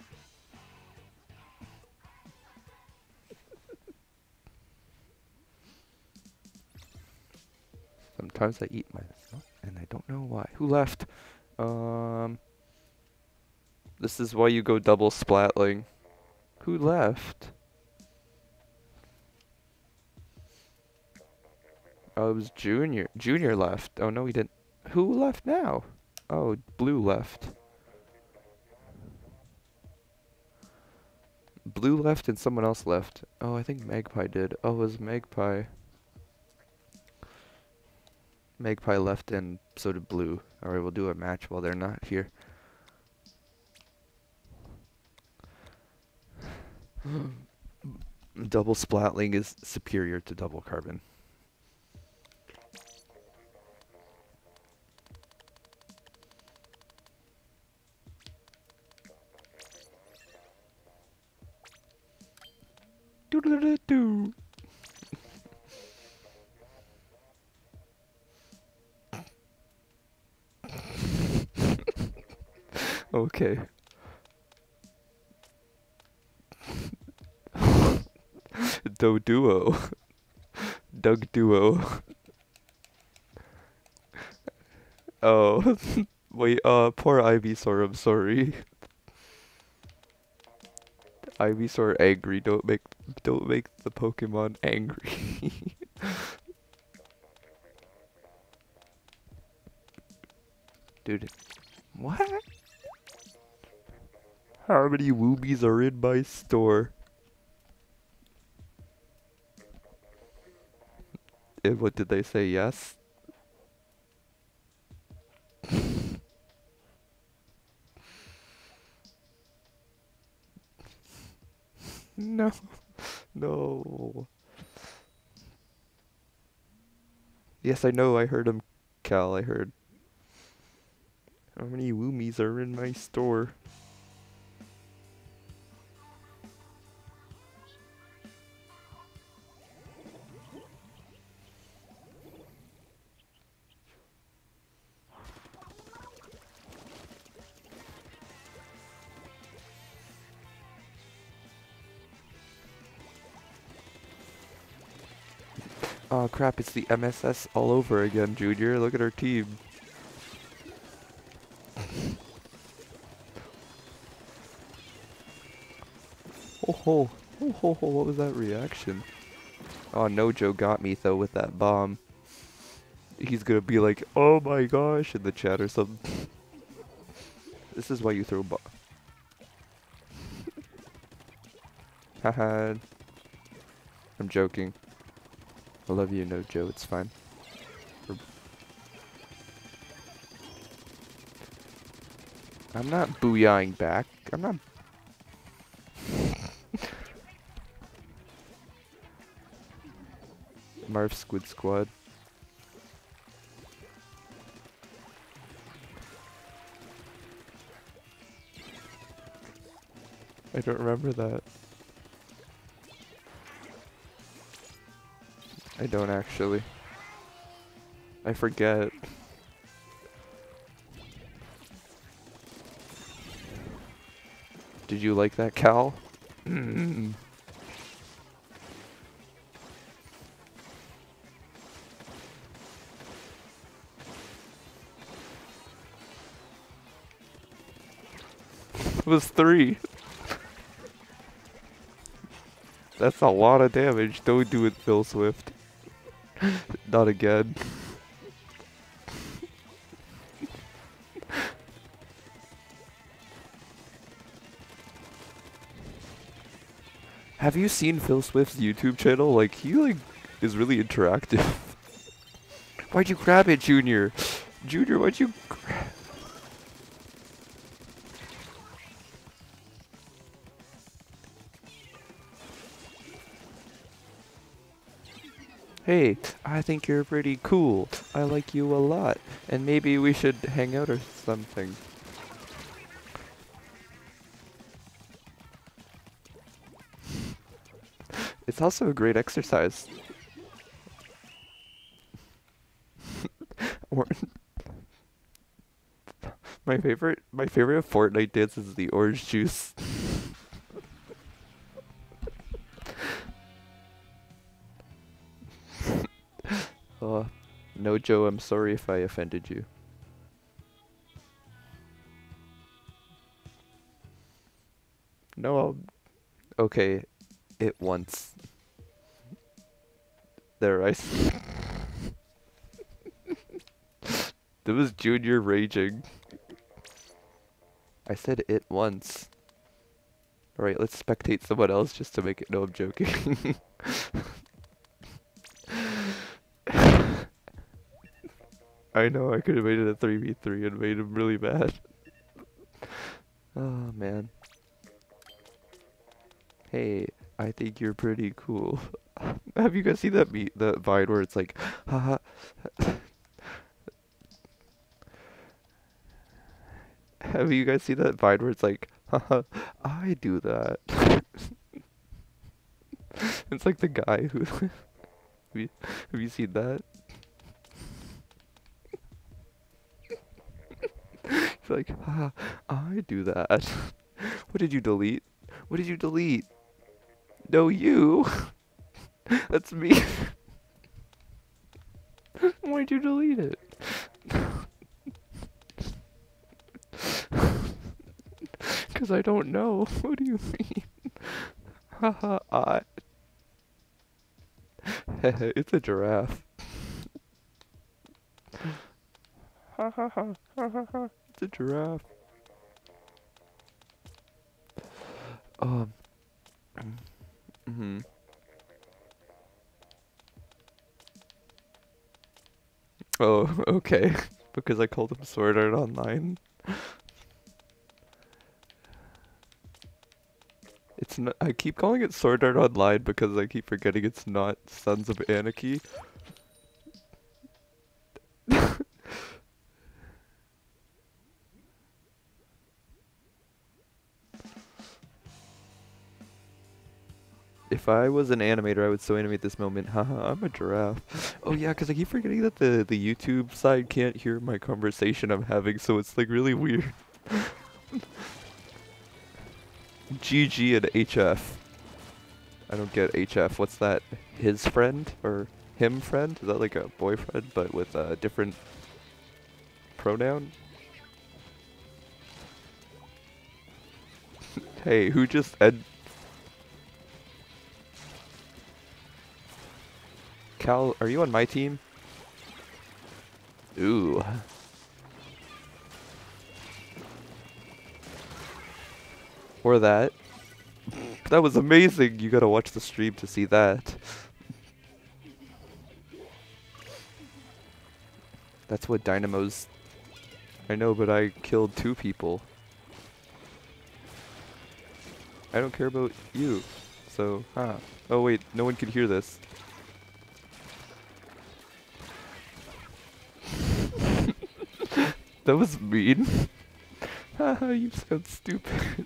Sometimes I eat myself, and I don't know why. Who left? Um... This is why you go double splatling. Who left? Oh, it was Junior. Junior left. Oh, no, he didn't. Who left now? Oh, Blue left. Blue left and someone else left. Oh, I think Magpie did. Oh, it was Magpie. Magpie left and so did Blue. Alright, we'll do a match while they're not here. Double splatling is superior to double carbon. Doo-doo-doo-doo. Okay. Do duo. Doug duo. Oh. Wait, uh, poor Ivysaur, I'm sorry. Ivysaur angry, don't make don't make the Pokemon angry. Dude. What? How many Woobies are in my store? And what did they say? Yes? No. No. Yes, I know. I heard him, Cal. I heard. How many Woomies are in my store? Oh crap, it's the M S S all over again, Junior. Look at our team. Oh ho, oh ho ho, what was that reaction? Oh, Nojo got me though with that bomb. He's gonna be like, oh my gosh, in the chat or something. This is why you throw bomb. Haha. I'm joking. I love you, Nojo, it's fine. We're I'm not booyahing back. I'm not. Marv Squid Squad. I don't remember that. I don't actually. I forget. Did you like that, Cal? Mm. It was three. That's a lot of damage. Don't do it, Phil Swift. Not again. Have you seen Phil Swift's YouTube channel? Like, he like is really interactive. Why'd you grab it, Junior? Junior, why'd you grab? Hey, I think you're pretty cool. I like you a lot. And maybe we should hang out or something. It's also a great exercise. Or my favorite my favorite Fortnite dance is the orange juice. uh, no, Joe, I'm sorry if I offended you. No, I'll... Okay, it once. There, I s- That was Junior raging. I said it once. Alright, let's spectate someone else just to make it... No, I'm joking. I know, I could have made it a three v three and made him really mad. Oh, man. Hey, I think you're pretty cool. Have you guys seen that me that Vine where it's like, haha. Have you guys seen that Vine where it's like, haha, I do that. It's like the guy who... have, you, have you seen that? It's like, haha, I do that. What did you delete? What did you delete? No, you! That's me! Why'd you delete it? Cause I don't know. What do you mean? Haha, I... It's a giraffe. Ha ha ha ha ha ha. It's a giraffe. Um. Mm-hmm. Oh, okay. Because I called him Sword Art Online. It's not. I keep calling it Sword Art Online because I keep forgetting it's not Sons of Anarchy. If I was an animator, I would so animate this moment. Haha, I'm a giraffe. Oh yeah, because I keep forgetting that the, the YouTube side can't hear my conversation I'm having, so it's like really weird. G G and H F. I don't get H F. What's that? His friend? Or him friend? Is that like a boyfriend, but with a different pronoun? Hey, who just ed- Cal, are you on my team? Ooh. Or that. That was amazing! You gotta watch the stream to see that. That's what Dynamo's... I know, but I killed two people. I don't care about you. So, huh. Oh wait, no one can hear this. That was mean. Haha, you sound stupid.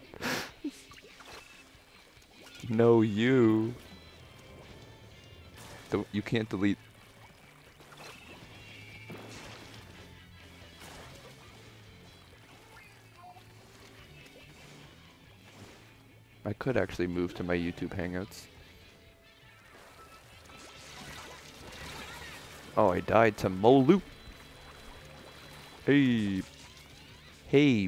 No, you. Don't, you can't delete. I could actually move to my YouTube Hangouts. Oh, I died to Molu. Hey. Hey.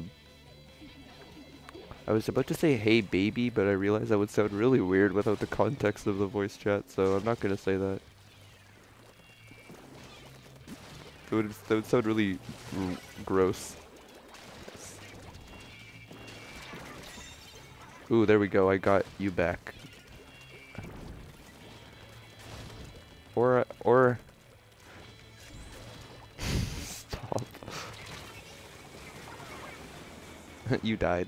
I was about to say hey baby, but I realized that would sound really weird without the context of the voice chat, so I'm not gonna say that. That would, that would sound really r gross. Ooh, there we go, I got you back. Or, or... Stop. You died.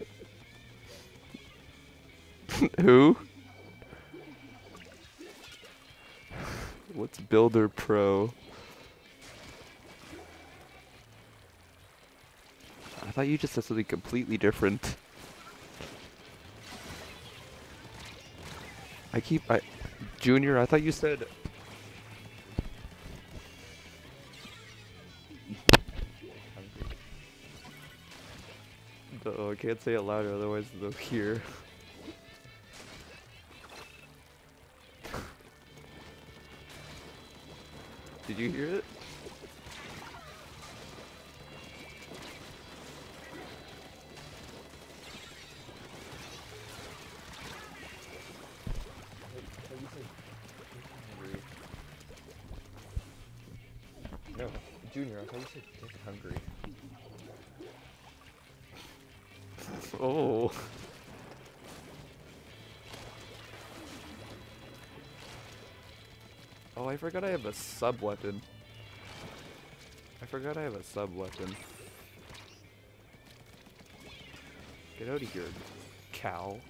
Who? What's Builder Pro? I thought you just said something completely different. I keep I Junior, I thought you said oh, I can't say it louder otherwise they'll hear. Did you hear it? No, Junior, I thought you said dick hungry. Oh. Oh, I forgot I have a sub weapon. I forgot I have a sub weapon. Get out of here, cow.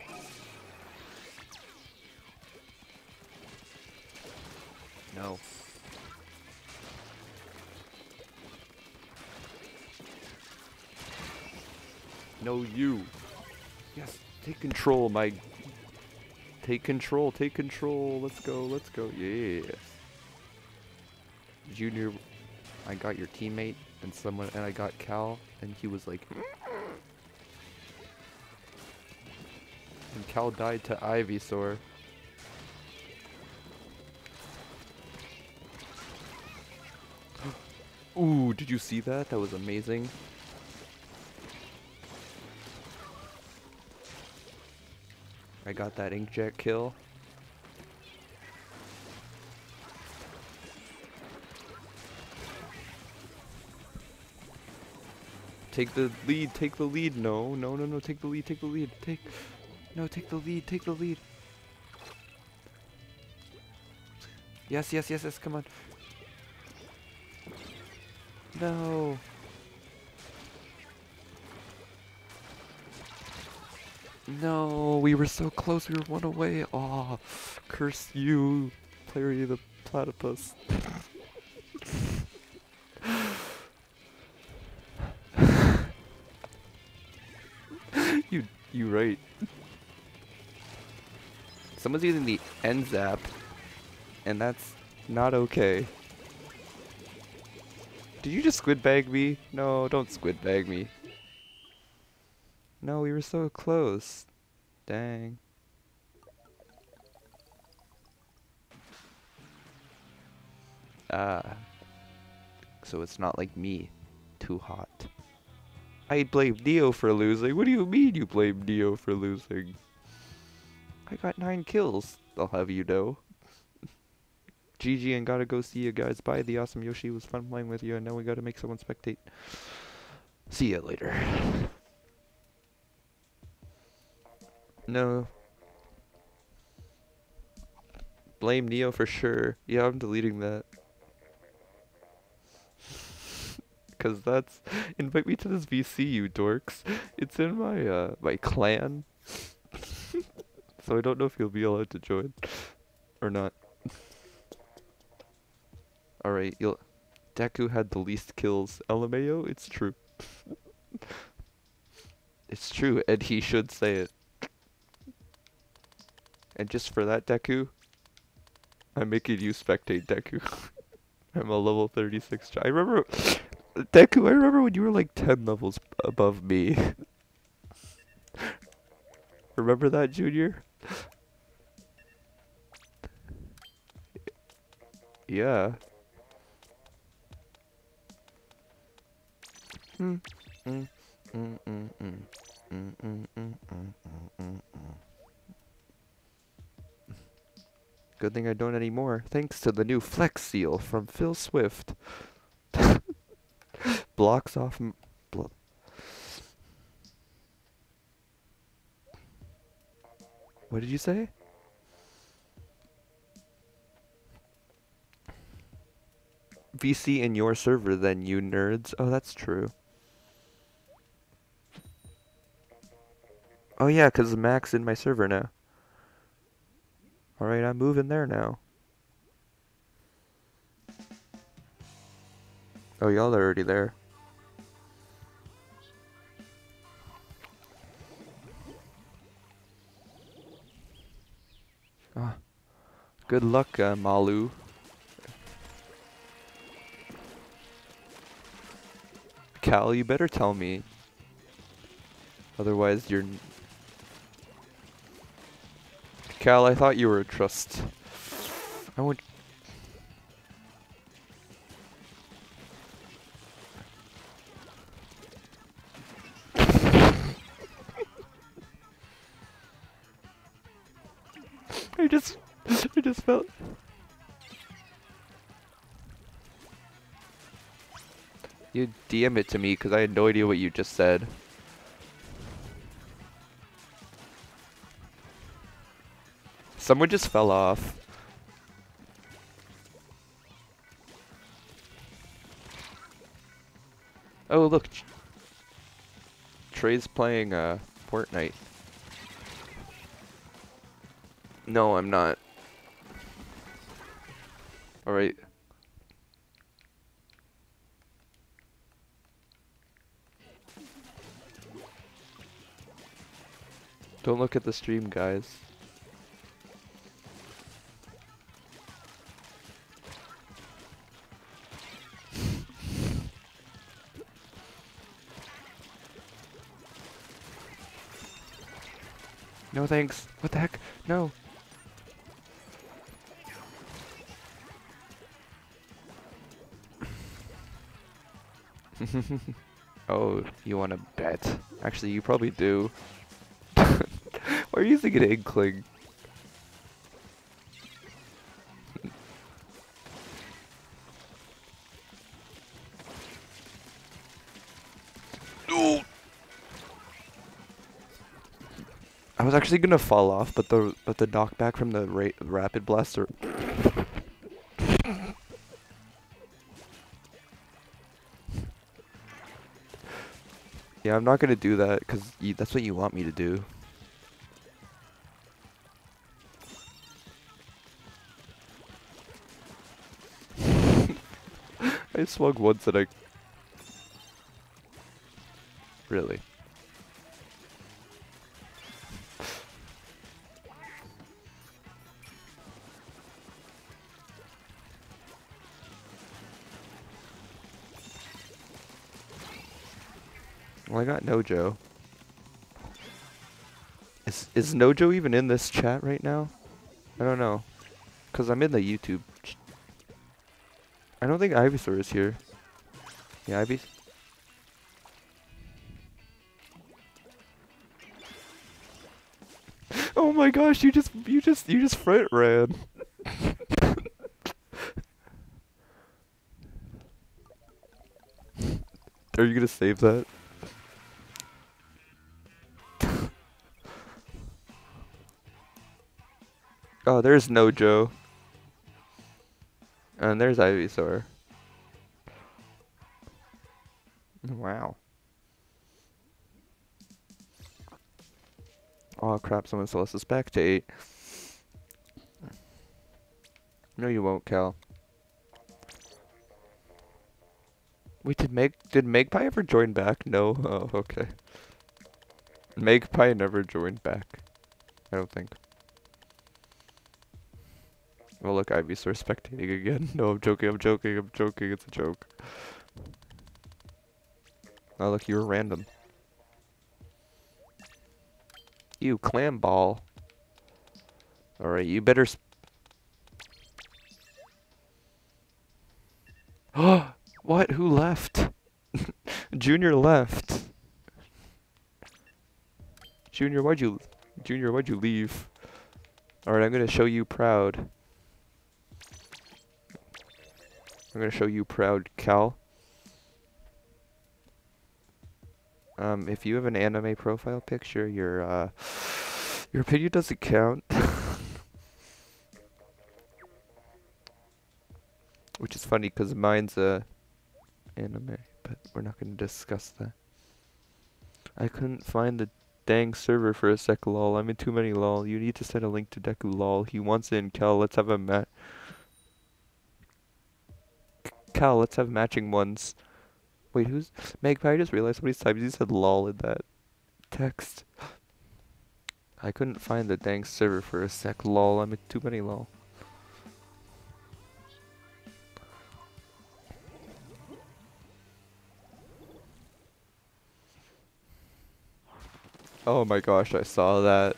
No. No, you. Yes, take control, my... Take control, take control. Let's go, let's go. Yeah. Junior, I got your teammate and someone, and I got Cal, and he was like... And Cal died to Ivysaur. Ooh, did you see that? That was amazing. I got that inkjet kill. Take the lead, take the lead. No, no, no, no, take the lead, take the lead. Take, no, take the lead, take the lead. Yes, yes, yes, yes, come on. No. No, we were so close. We were one away. Aw, curse you, Clary the platypus. you, you right. Someone's using the end zap, and that's not okay. Did you just squid bag me? No, don't squid bag me. No, we were so close. Dang. Ah. So it's not like me. Too hot. I blame Neo for losing. What do you mean you blame Neo for losing? I got nine kills, I'll have you know. G G and gotta go see you guys. Bye, the awesome Yoshi. It was fun playing with you, and now we gotta make someone spectate. See ya later. No. Blame Neo for sure. Yeah, I'm deleting that. Cause that's invite me to this V C, you dorks. It's in my uh my clan. So I don't know if you'll be allowed to join or not. Alright, you'll Deku had the least kills. L M A O, it's true. It's true, and he should say it. And just for that, Deku, I'm making you spectate Deku. I'm a level thirty-six. I remember, Deku, I remember when you were like ten levels above me. Remember that, Junior? Yeah. Mm, mm, mm, mm, mm, mm, mm, mm, mm, mm, mm. Good thing I don't anymore. Thanks to the new Flex Seal from Phil Swift. Blocks off. M blo what did you say? V C in your server, then, you nerds. Oh, that's true. Oh yeah, cause Mac's in my server now. Alright, I'm moving there now. Oh, y'all are already there. Ah, good luck, uh, Malu. Cal, you better tell me. Otherwise, you're... Cal, I thought you were a trust. I would... I just... I just felt... You D M it to me, because I had no idea what you just said. Someone just fell off. Oh, look. Trey's playing, uh, Fortnite. No, I'm not. Alright. Don't look at the stream, guys. No thanks. What the heck? No. Oh, you want to bet? Actually, you probably do. Why are you using an inkling? No. I was actually gonna fall off, but the but the knockback from the ra rapid blaster. Yeah, I'm not gonna do that because that's what you want me to do. I swung once and I... Really? Well, I got Nojo. Is, is Nojo even in this chat right now? I don't know. Because I'm in the YouTube. ch- I don't think Ivysaur is here. Yeah, Ivy... Oh my gosh, you just, you just, you just front ran. Are you gonna save that? Oh, there's Nojo. And there's Ivysaur. Wow. Oh crap, someone still has to spectate. No, you won't, Cal. Wait, did Meg did Magpie ever join back? No. Oh, okay. Magpie never joined back. I don't think. Oh look, Ivysaur spectating again. No, I'm joking. I'm joking. I'm joking. It's a joke. Oh look, you were random. You clam ball. All right, you better. Sp Oh, what? Who left? Junior left. Junior, why'd you, Junior, why'd you leave? All right, I'm gonna show you proud. I'm gonna show you proud, Cal. Um, if you have an anime profile picture, your uh, your opinion doesn't count. Which is funny because mine's a anime, but we're not gonna discuss that. I couldn't find the dang server for a sec, lol. I'm in too many, lol. You need to send a link to Deku, lol. He wants in, Cal. Let's have a mat. Cal, let's have matching ones. Wait, who's Magpie? I just realized how many times you said lol in that text. I couldn't find the dang server for a sec, lol. I'm in too many, lol. Oh my gosh, I saw that.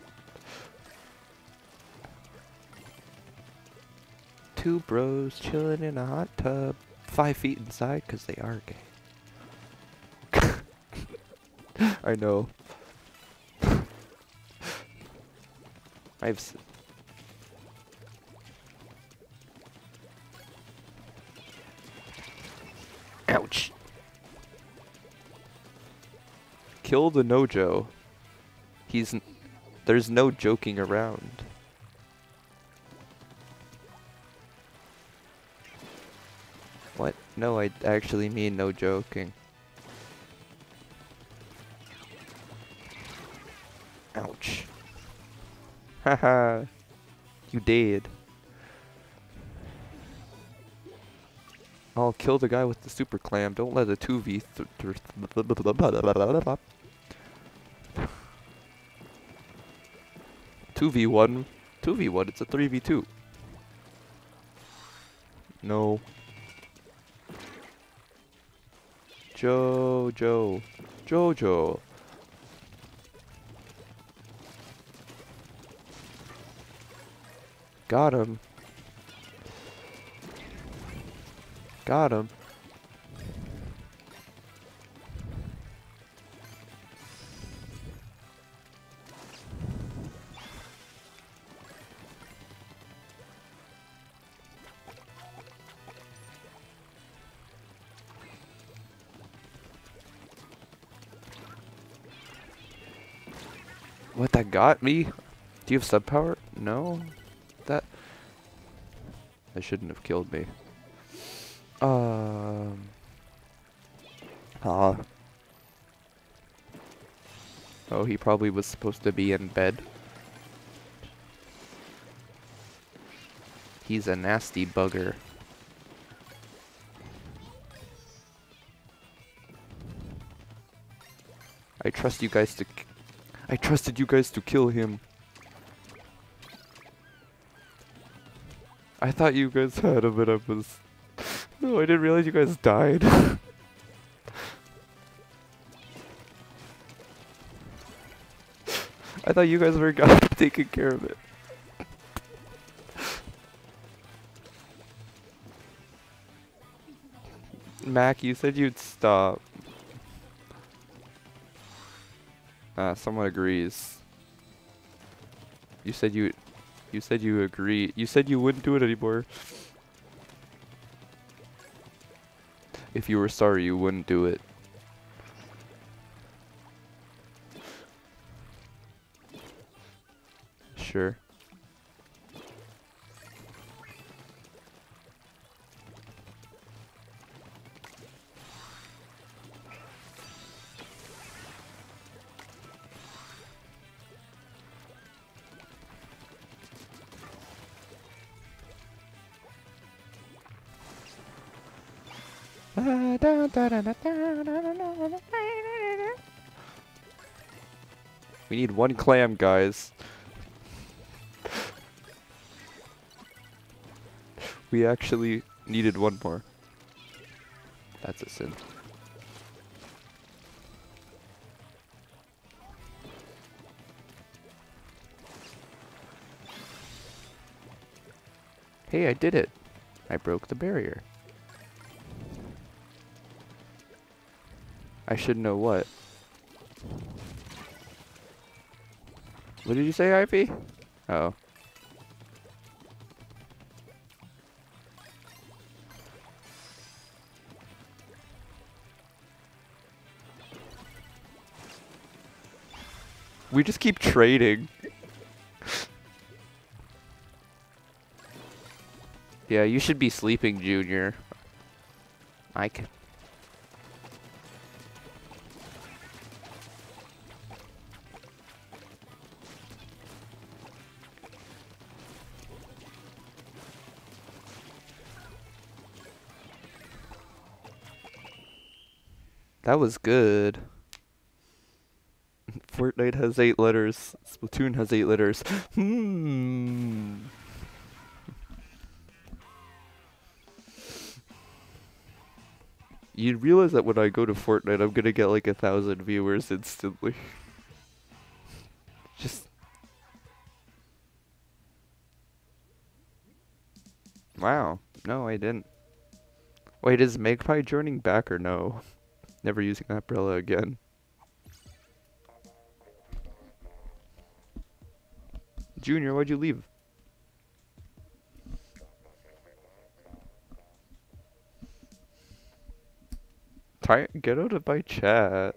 Two bros chilling in a hot tub, five feet inside, cause they are gay. I know. I've. S Ouch. Kill the Nojo. He's. N There's no joking around. What? No, I actually mean no joking. Ouch. Haha. You did. I'll kill the guy with the super clam. Don't let the two v th th two v one. two v one, it's a three v two. No. Jojo. Jojo. Got him. Got him. What, that got me? Do you have sub power? No? That... That shouldn't have killed me. Um... Ah. Oh, he probably was supposed to be in bed. He's a nasty bugger. I trust you guys to... k- I trusted you guys to kill him. I thought you guys had him and I was... No, I didn't realize you guys died. I thought you guys were guys taking care of it. Mac, you said you'd stop. Ah, someone agrees. You said you... You said you agree. You said you wouldn't do it anymore. If you were sorry, you wouldn't do it. Sure. We need one clam, guys. We actually needed one more. That's a sin. Hey, I did it. I broke the barrier. I should know what. What did you say, Ivy? Oh. We just keep trading. Yeah, you should be sleeping, Junior. I can. That was good. Fortnite has eight letters. Splatoon has eight letters. Hmm. You realize that when I go to Fortnite, I'm gonna get like a thousand viewers instantly. Just. Wow. No, I didn't. Wait, is Magpie joining back or no? Never using Umbrella again. Junior, why'd you leave? Try get out of my chat.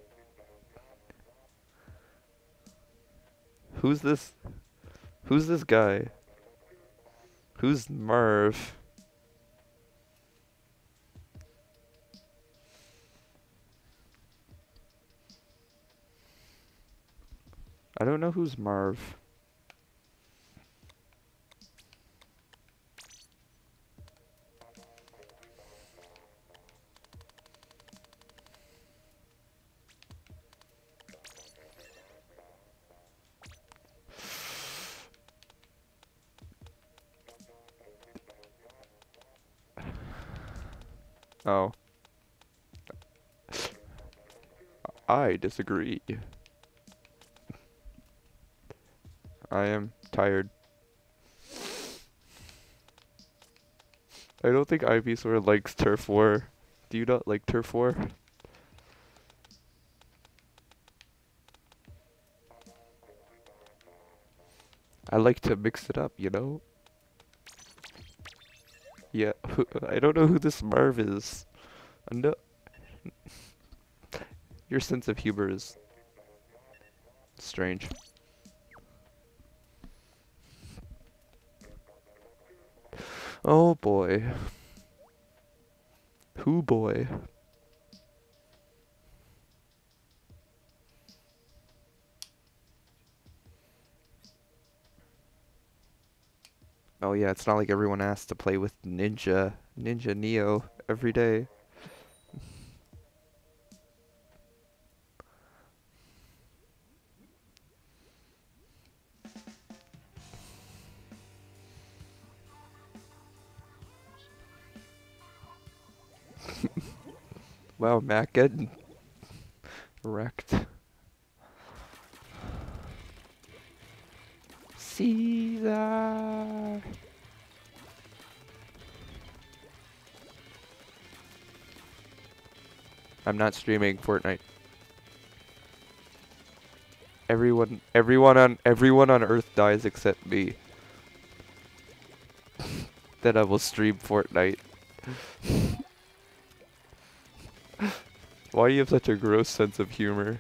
Who's this? Who's this guy? Who's Marv? I don't know who's Marv. Oh. I disagree. I am tired. I don't think Ivysaur likes Turf War. Do you not like Turf War? I like to mix it up, you know? Yeah, I don't know who this Marv is. No. Your sense of humor is strange. Oh boy. Who boy? Oh yeah, it's not like everyone has to play with Ninja, Ninja Neo every day. Wow, Mac getting wrecked. Caesar! I'm not streaming Fortnite. Everyone, everyone on, everyone on Earth dies except me. Then I will stream Fortnite. Why do you have such a gross sense of humor?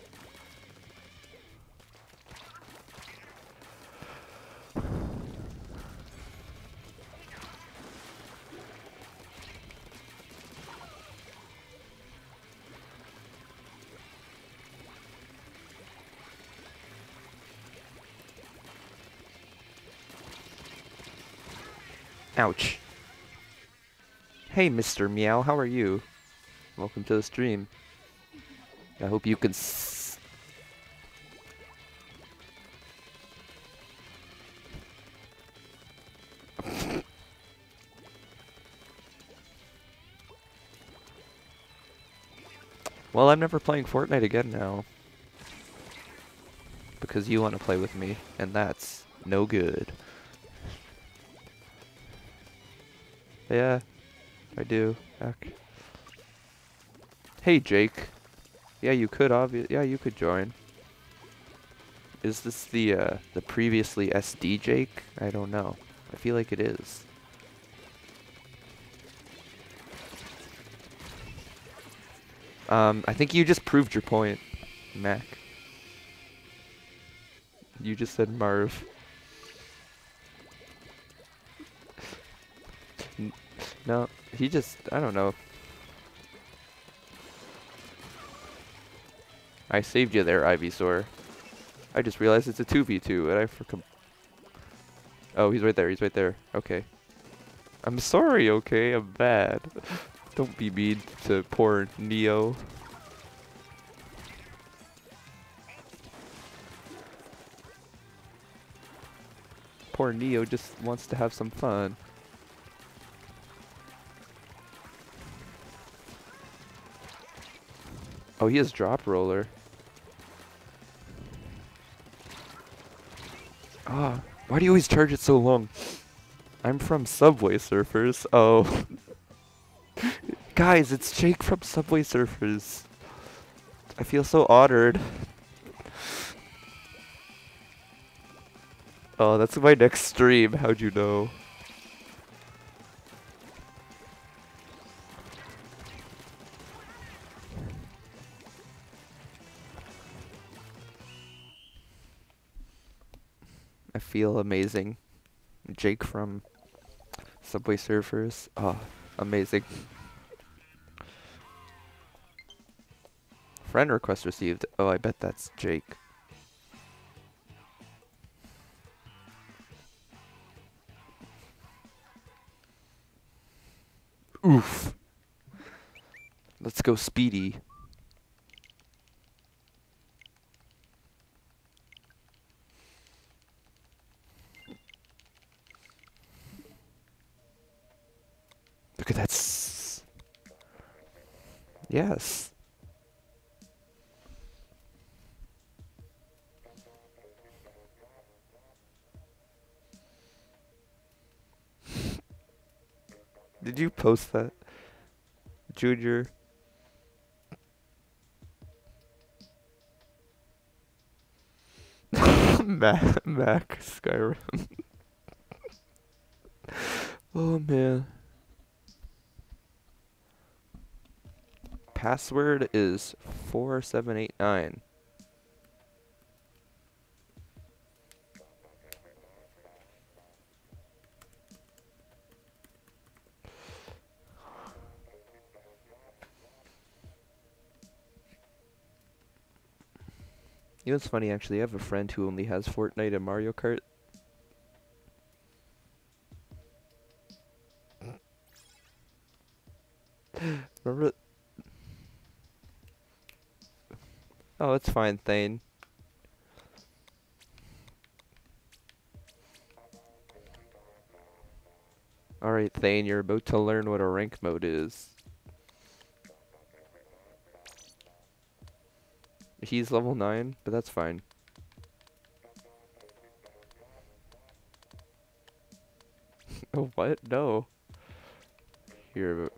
Ouch. Hey, Mister Meow, how are you? Welcome to the stream. I hope you can s- Well, I'm never playing Fortnite again now. Because you want to play with me, and that's no good. Yeah, I do. Heck. Hey, Jake. Yeah, you could obvi- Yeah, you could join. Is this the uh, the previously S D Jake? I don't know. I feel like it is. Um, I think you just proved your point, Mac. You just said Marv. N no, he just, I don't know. I saved you there, Ivysaur. I just realized it's a two v two, and I forgot. Oh, he's right there, he's right there. Okay. I'm sorry, okay? I'm bad. Don't be mean to poor Neo. Poor Neo just wants to have some fun. Oh, he has drop roller. Ah, why do you always charge it so long? I'm from Subway Surfers. Oh. Guys, it's Jake from Subway Surfers. I feel so honored. Oh, that's my next stream. How'd you know? I feel amazing. Jake from Subway Surfers. Oh, amazing. Friend request received. Oh, I bet that's Jake. Oof. Let's go Speedy. Look at that. S yes. Did you post that, Junior? Mac, Mac, Skyrim. Oh man. Password is four seven eight nine. You know what's funny actually? I have a friend who only has Fortnite and Mario Kart. Remember? Oh, it's fine, Thane. Alright, Thane, you're about to learn what a rank mode is. He's level nine, but that's fine. Oh, what? No. Here.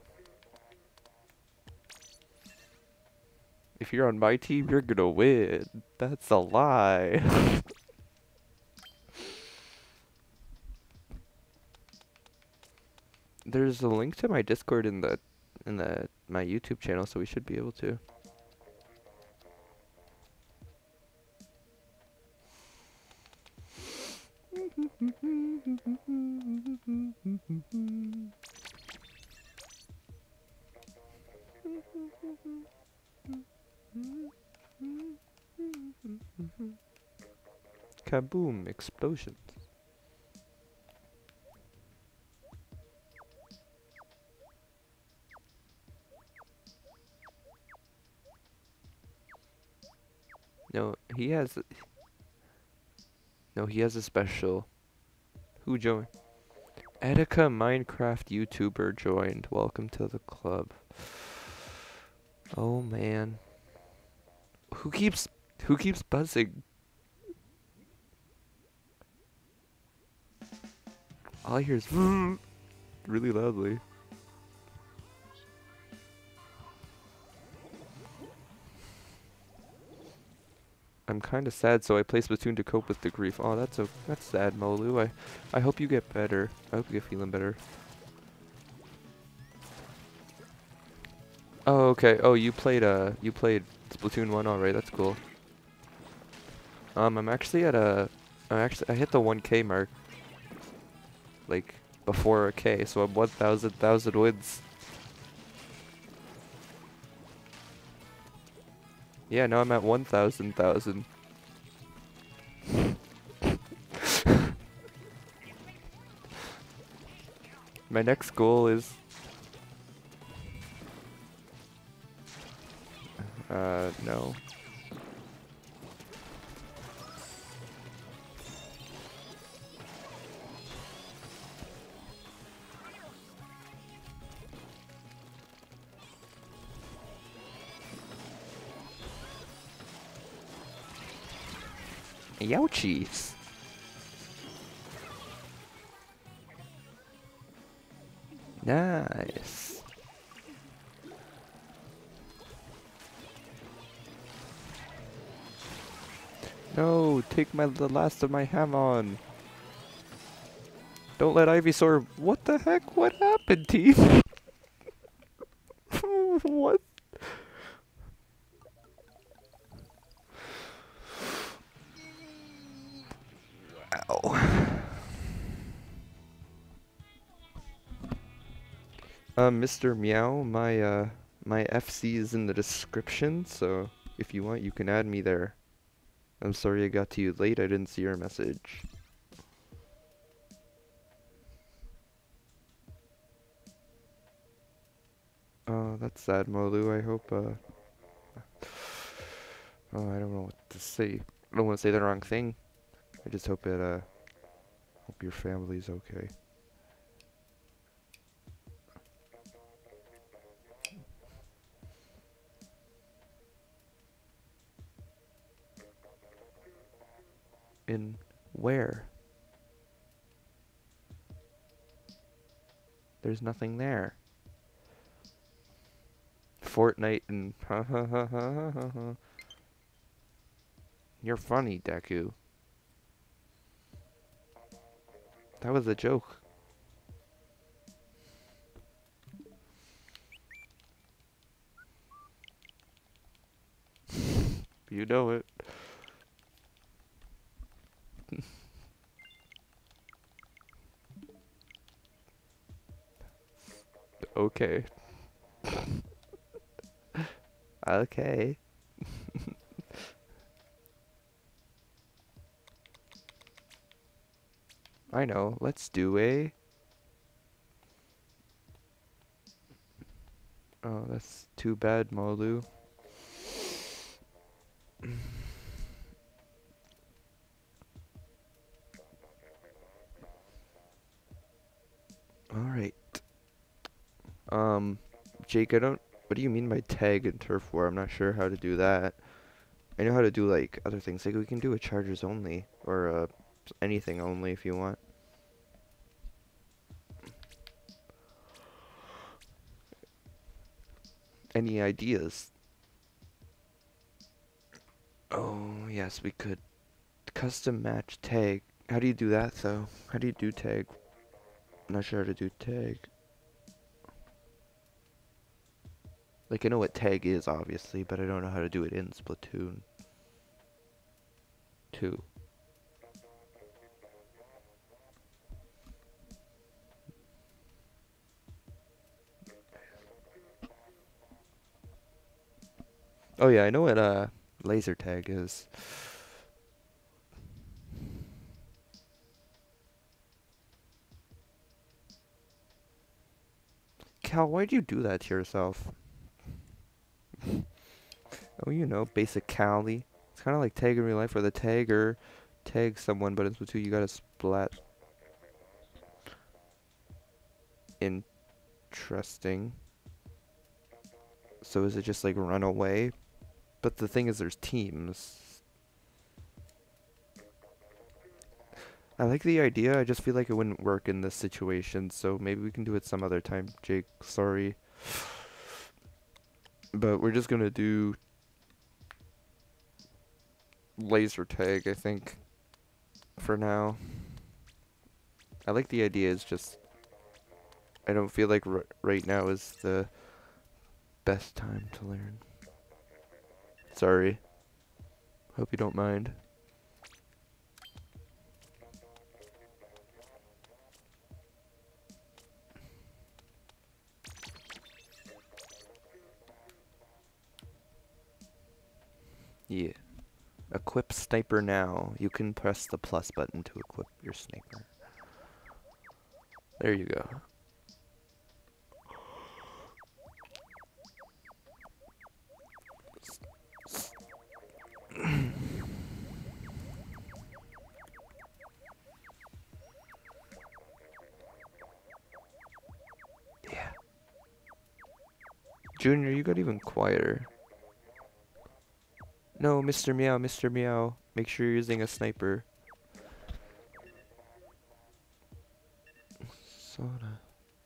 If you're on my team, you're gonna win. That's a lie. There's a link to my Discord in the in the my YouTube channel, so we should be able to. Kaboom! Explosions. No, he has. A, no, he has a special. Who joined? Etika Minecraft YouTuber joined. Welcome to the club. Oh man. Who keeps who keeps buzzing? All I hear is really loudly. I'm kind of sad, so I play Splatoon to cope with the grief. Oh, that's a that's sad, Molu. I I hope you get better. I hope you get feeling better. Oh, okay. Oh, you played uh you played Splatoon one already. That's cool. Um, I'm actually at a I actually I hit the one K mark. Like before a K, so I'm one thousand thousand wins. Yeah, now I'm at one thousand thousand. My next goal is uh no. Youchies. Nice. No, take my the last of my ham on. Don't let Ivysaur. What the heck? What happened, team? What? Ow. Uh, Mister Meow, my uh, my F C is in the description, so if you want, you can add me there. I'm sorry I got to you late. I didn't see your message. Oh, that's sad, Molu. I hope. Uh, oh, I don't know what to say. I don't want to say the wrong thing. I just hope it. Uh, hope your family's okay. In where? There's nothing there. Fortnite and ha ha ha ha ha ha. You're funny, Deku. That was a joke. You know it. Okay. Okay. I know. Let's do a... Oh, that's too bad, Molu. Alright. Um, Jake, I don't... What do you mean by tag in Turf War? I'm not sure how to do that. I know how to do like other things. Like we can do a chargers only or uh, anything only if you want. Any ideas? Oh, yes, we could custom match tag. How do you do that though? How do you do tag? I'm not sure how to do tag. Like I know what tag is obviously, but I don't know how to do it in Splatoon two. Oh yeah, I know what uh laser tag is. Cal, why'd you do that to yourself? Oh, you know, basic Cali. It's kind of like tag in real life where the tagger tags someone, but in Splatoon you gotta splat. Interesting. So is it just like run away? But the thing is there's teams. I like the idea, I just feel like it wouldn't work in this situation, so maybe we can do it some other time, Jake. Sorry. But we're just gonna do laser tag, I think, for now. I like the idea, it's just I don't feel like r right now is the best time to learn. Sorry. Hope you don't mind. Yeah. Equip sniper now. You can press the plus button to equip your sniper. There you go. Yeah. Junior, you got even quieter. No, Mister Meow, Mister Meow. Make sure you're using a sniper. Soda.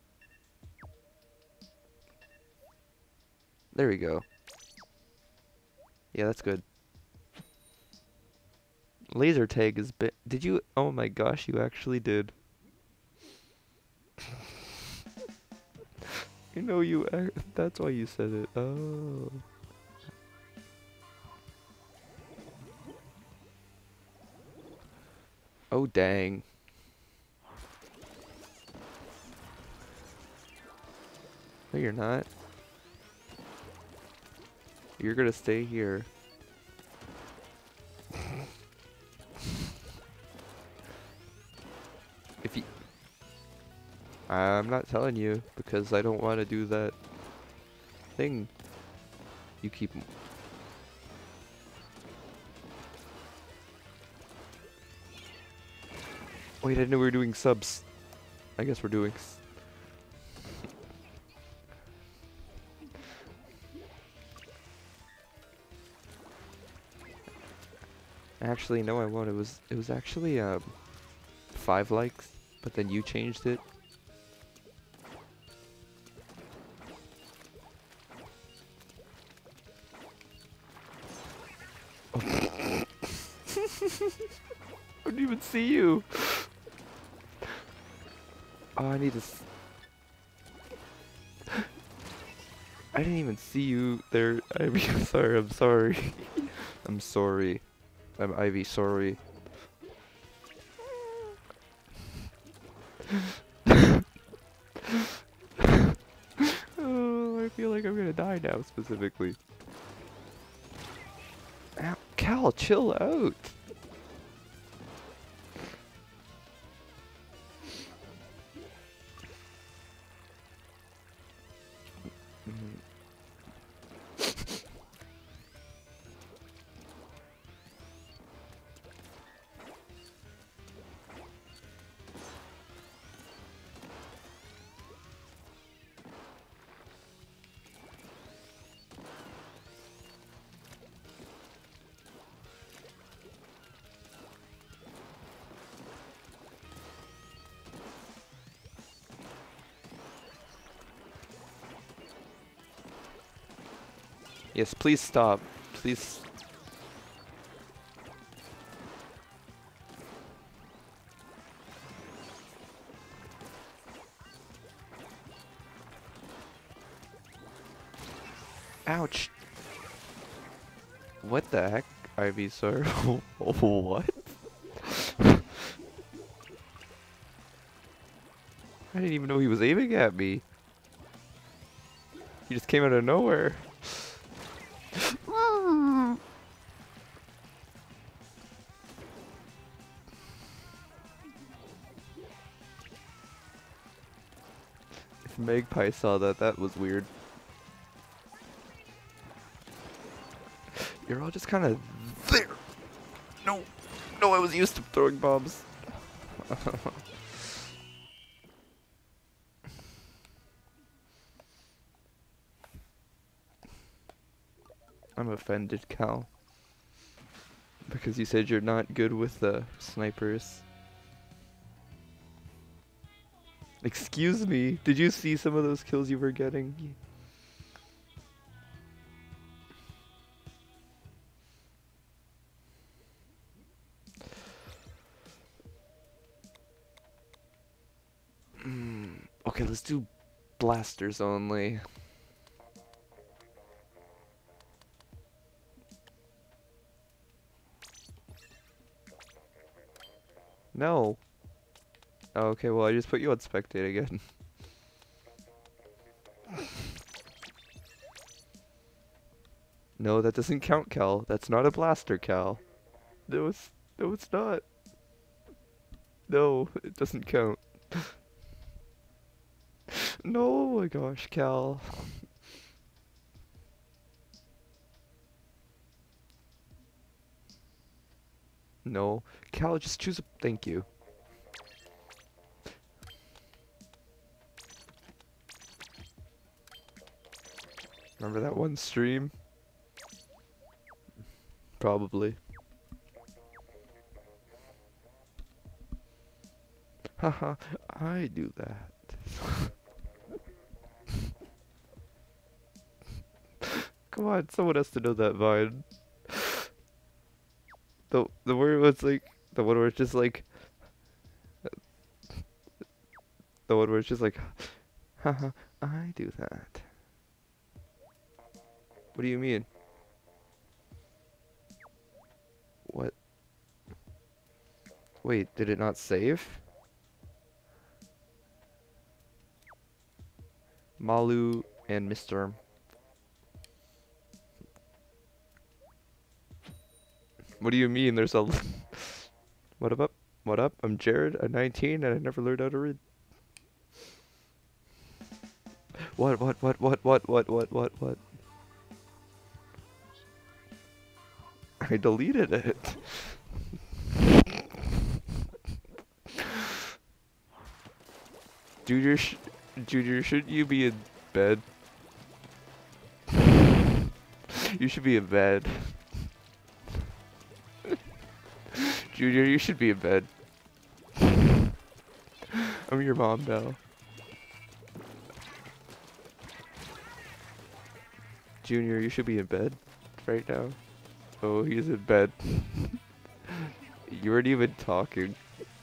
There we go. Yeah, that's good. Laser tag is bit. Did you? Oh my gosh, you actually did. You know you. ac- That's why you said it. Oh. Oh dang. No, you're not. You're gonna stay here. If you. I'm not telling you because I don't want to do that thing. You keep. Wait, I didn't know we were doing subs. I guess we're doing. S Actually, no, I won't. It was. It was actually um five likes, but then you changed it. I didn't even see you. Oh, I need to. S I didn't even see you there. Ivy, I'm sorry. I'm sorry. I'm sorry. I'm Ivy. Sorry. Oh, I feel like I'm gonna die now. Specifically. Ow, Cal, chill out. Mhm. Yes, please stop. Please. Ouch. What the heck, Ivysaur? What? I didn't even know he was aiming at me. He just came out of nowhere. If Magpie saw that, that was weird. You're all just kind of there. No, no, I was used to throwing bombs. I'm offended, Cal. Because you said you're not good with the uh, snipers. Excuse me, did you see some of those kills you were getting? Mm, okay, let's do blasters only. No. Oh, okay, well I just put you on spectate again. No, that doesn't count, Cal. That's not a blaster, Cal. No, it's, no, it's not. No, it doesn't count. No, oh my gosh, Cal. No. Cal, just choose a... Thank you. Remember that one stream? Probably. Haha, I do that. Come on, someone has to know that vine. The the word was like the one where it's just like the one where it's just like haha, I do that. What do you mean? What? Wait, did it not save? Malu and Mister What do you mean there's a... What up? What up? I'm Jared, I'm nineteen, and I never learned how to read. What, what, what, what, what, what, what, what, what? I deleted it. Junior, sh Junior, shouldn't you be in bed? You should be in bed. Junior, you should be in bed. I'm your mom now. Junior, you should be in bed right now. Oh, he's in bed. You weren't even talking.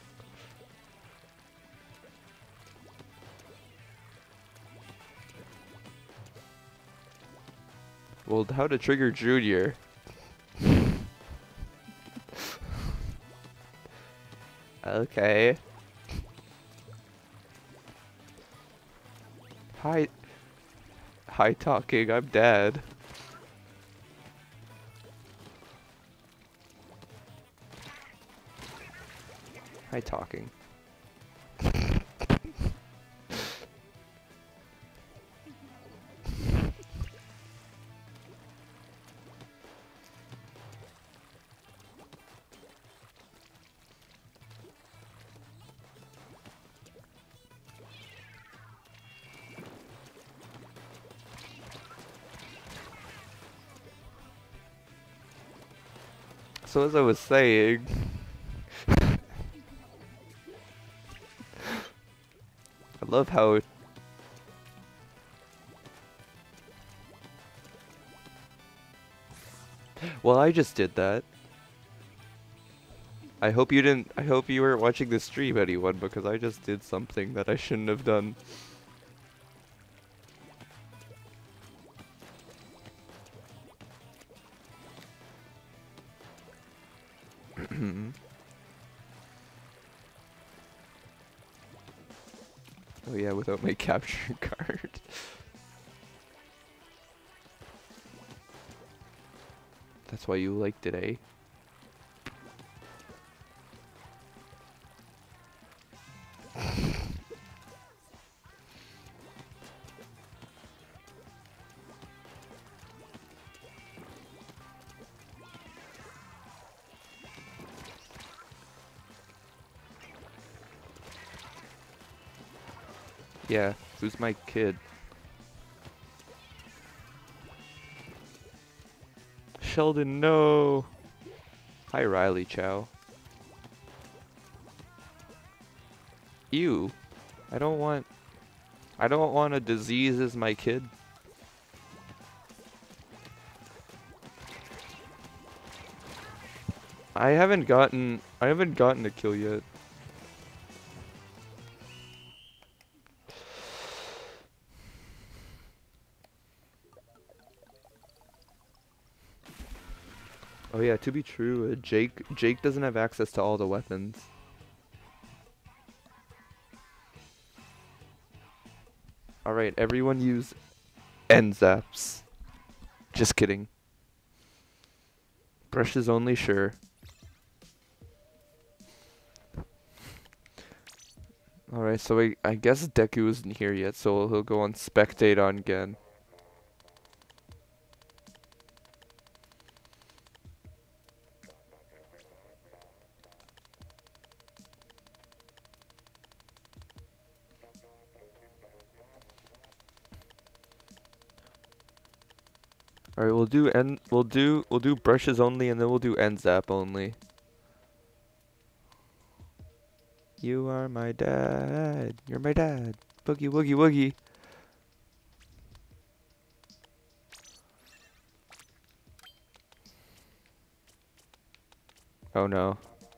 Well, how to trigger Junior? Okay. Hi. Hi talking, I'm Dad. Hi talking. So as I was saying, I love how Well, I just did that. I hope you didn't, I hope you weren't watching the stream, anyone, because I just did something that I shouldn't have done. Oh yeah, without my capture card. That's why you liked it, eh? Yeah, who's my kid? Sheldon, no! Hi, Riley Chow. Ew. I don't want... I don't want a disease as my kid. I haven't gotten... I haven't gotten a kill yet. Oh yeah, to be true, uh, Jake Jake doesn't have access to all the weapons. Alright, everyone use end zaps. Just kidding. Brushes only, sure. Alright, so I, I guess Deku isn't here yet, so he'll go on spectate on again. Alright, we'll do end we'll do we'll do brushes only, and then we'll do end zap only. You are my dad. You're my dad. Boogie woogie woogie. Oh no.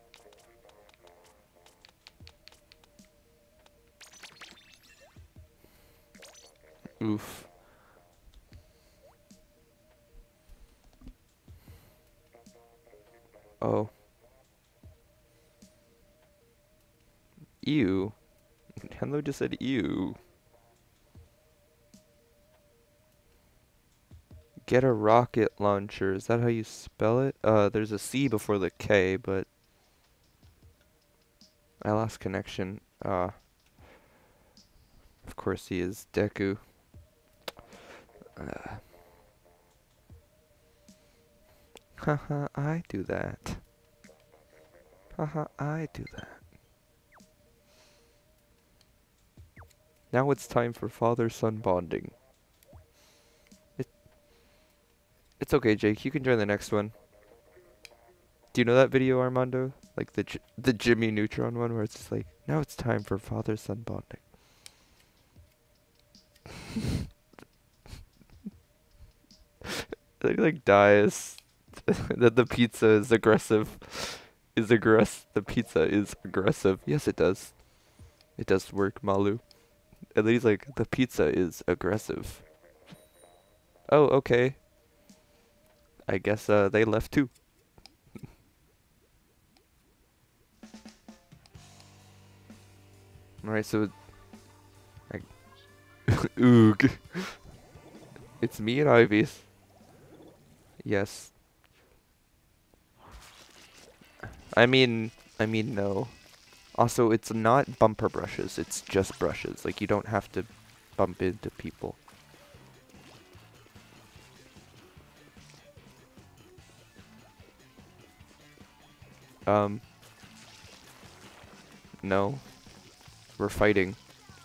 Oof. Oh. Ew. Hello just said ew. Get a rocket launcher. Is that how you spell it? Uh, there's a C before the K, but I lost connection. Ah. Uh, of course he is Deku. Uh. Haha, I do that. Haha, I do that. Now it's time for father-son bonding. It, it's okay, Jake. You can join the next one. Do you know that video, Armando? Like the the Jimmy Neutron one, where it's just like, now it's time for father-son bonding. They like dies. That the pizza is aggressive. Is aggress. The pizza is aggressive. Yes, it does. It does work, Malu. And then he's like, the pizza is aggressive. Oh, okay. I guess uh, they left too. Alright, so... I Oog. It's me and Ivy's. Yes. I mean, I mean no. Also, it's not bumper brushes, it's just brushes. Like, you don't have to bump into people. Um. No. We're fighting.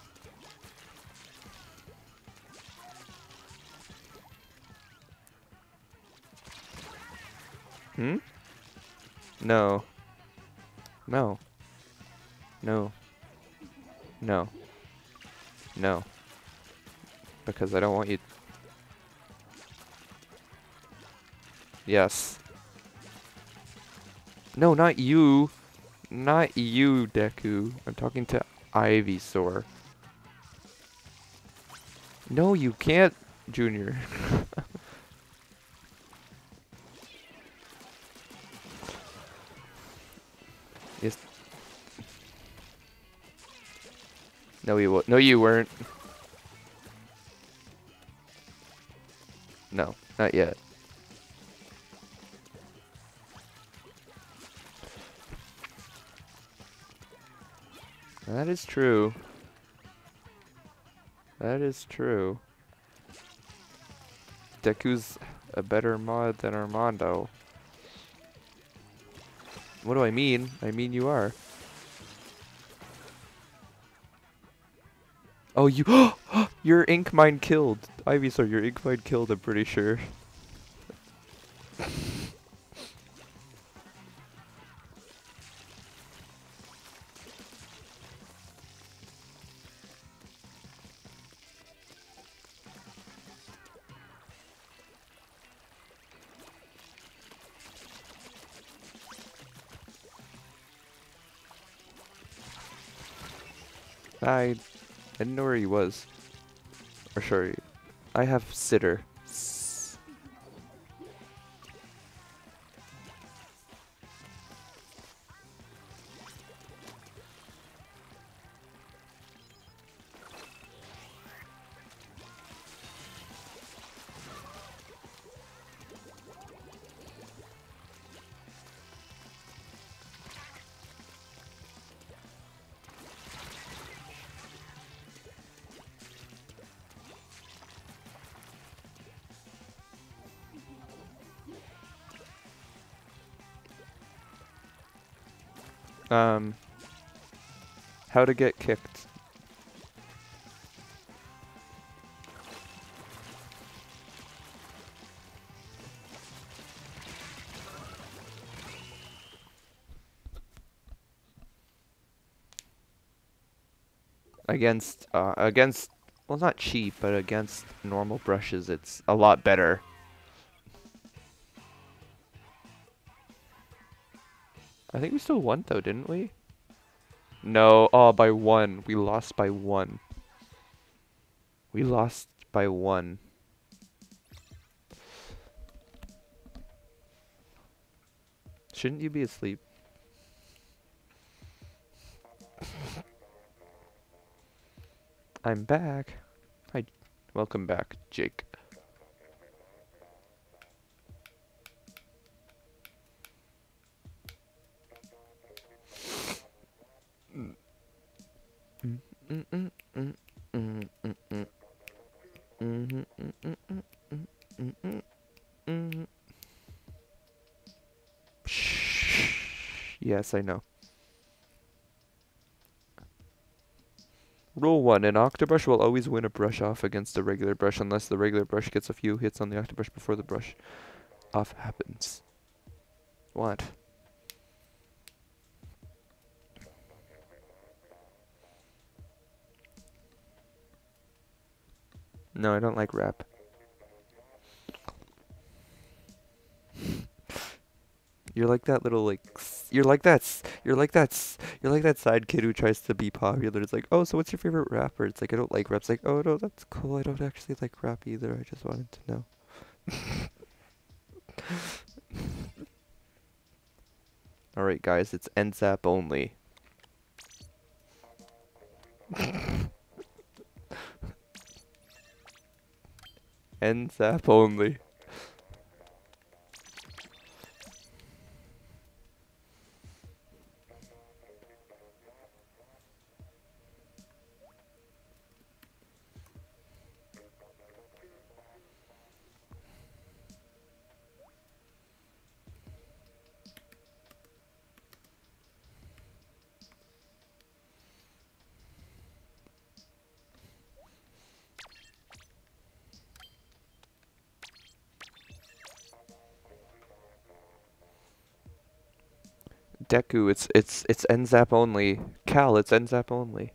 Hmm? No. No. No. No. No. Because I don't want you... Yes. No, not you. Not you, Deku. I'm talking to Ivysaur. No, you can't, Junior. Yes. No, you. No, you weren't. No, not yet. That is true. That is true. Deku's a better mod than Armando. What do I mean? I mean you are. Oh, you. Your ink mine killed. Ivysaur, your ink mine killed, I'm pretty sure. I, I didn't know where he was. Or sorry, I have Sitter. S um, how to get kicked. Against, uh, against, well, not cheap, but against normal brushes, it's a lot better. I think we still won though, didn't we? No, oh, by one. We lost by one. We lost by one. Shouldn't you be asleep? I'm back. Hi. Welcome back, Jake. Yes, I know. Rule one, an Octobrush will always win a brush off against a regular brush unless the regular brush gets a few hits on the Octobrush before the brush off happens. What? No, I don't like rap. You're like that little like you're like that you're like that you're like that side kid who tries to be popular. It's like, oh, so what's your favorite rapper? It's like, I don't like rap. It's like, oh no, that's cool. I don't actually like rap either. I just wanted to know. All right, guys, it's N zap only. N zap only. Deku, it's it's it's N zap only. Cal, it's N zap only.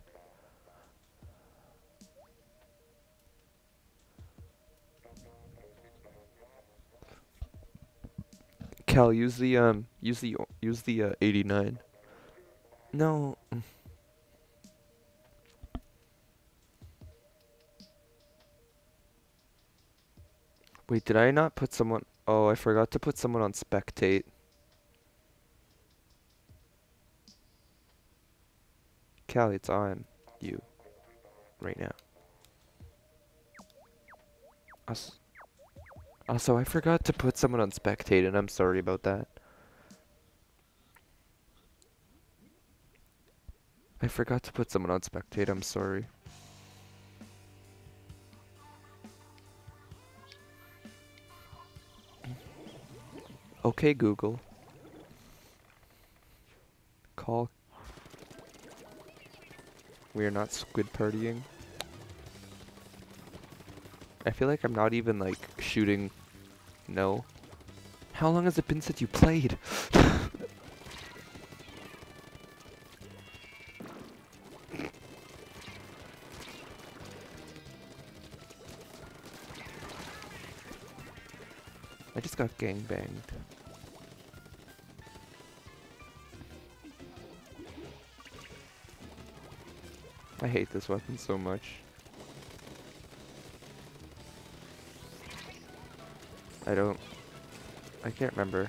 Cal, use the um, use the use the uh, eighty-nine. No. Wait, did I not put someone? Oh, I forgot to put someone on spectate. Cal, it's on you right now. Also, also, I forgot to put someone on spectate, and I'm sorry about that. I forgot to put someone on spectate. I'm sorry. Okay, Google. Call. We are not squid partying. I feel like I'm not even like shooting. No. How long has it been since you played? I just got gangbanged. I hate this weapon so much. I don't... I can't remember.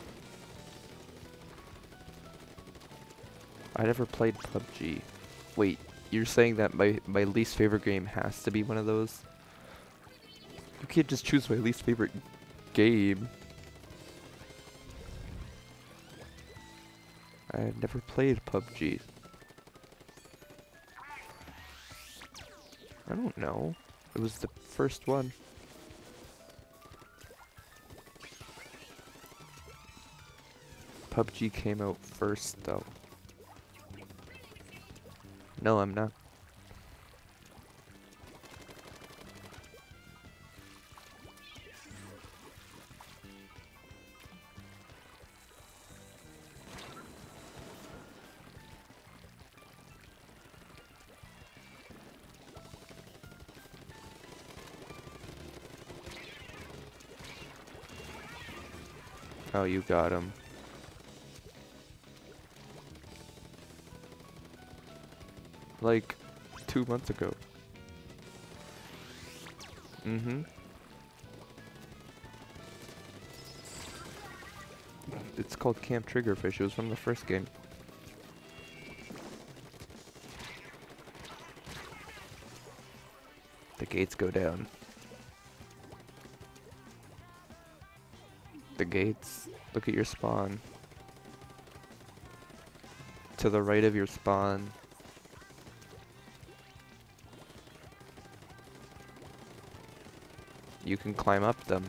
I never played P U B G. Wait, you're saying that my, my least favorite game has to be one of those? You can't just choose my least favorite game. I've never played P U B G. I don't know. It was the first one. P U B G came out first, though. No, I'm not. Oh, you got him. Like, two months ago. Mm-hmm. It's called Camp Triggerfish. It was from the first game. The gates go down. The gates. Look at your spawn. To the right of your spawn. You can climb up them.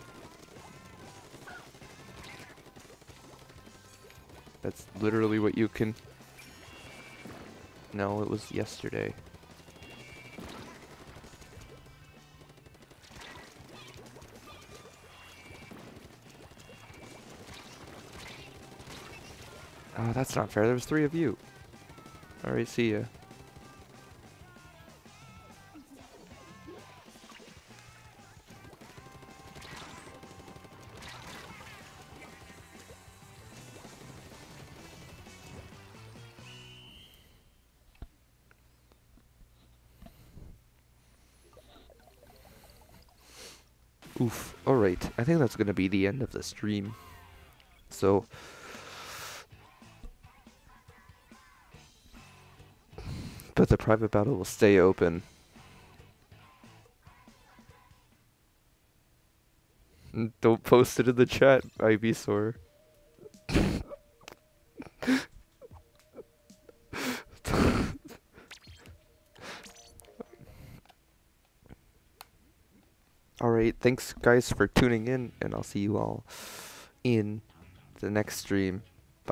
That's literally what you can... No, it was yesterday. Oh, that's not fair. There was three of you. Alright, see ya. Oof. Alright, I think that's gonna be the end of the stream. So... But the private battle will stay open. Don't post it in the chat, Ivysaur. Alright, thanks guys for tuning in, and I'll see you all in the next stream.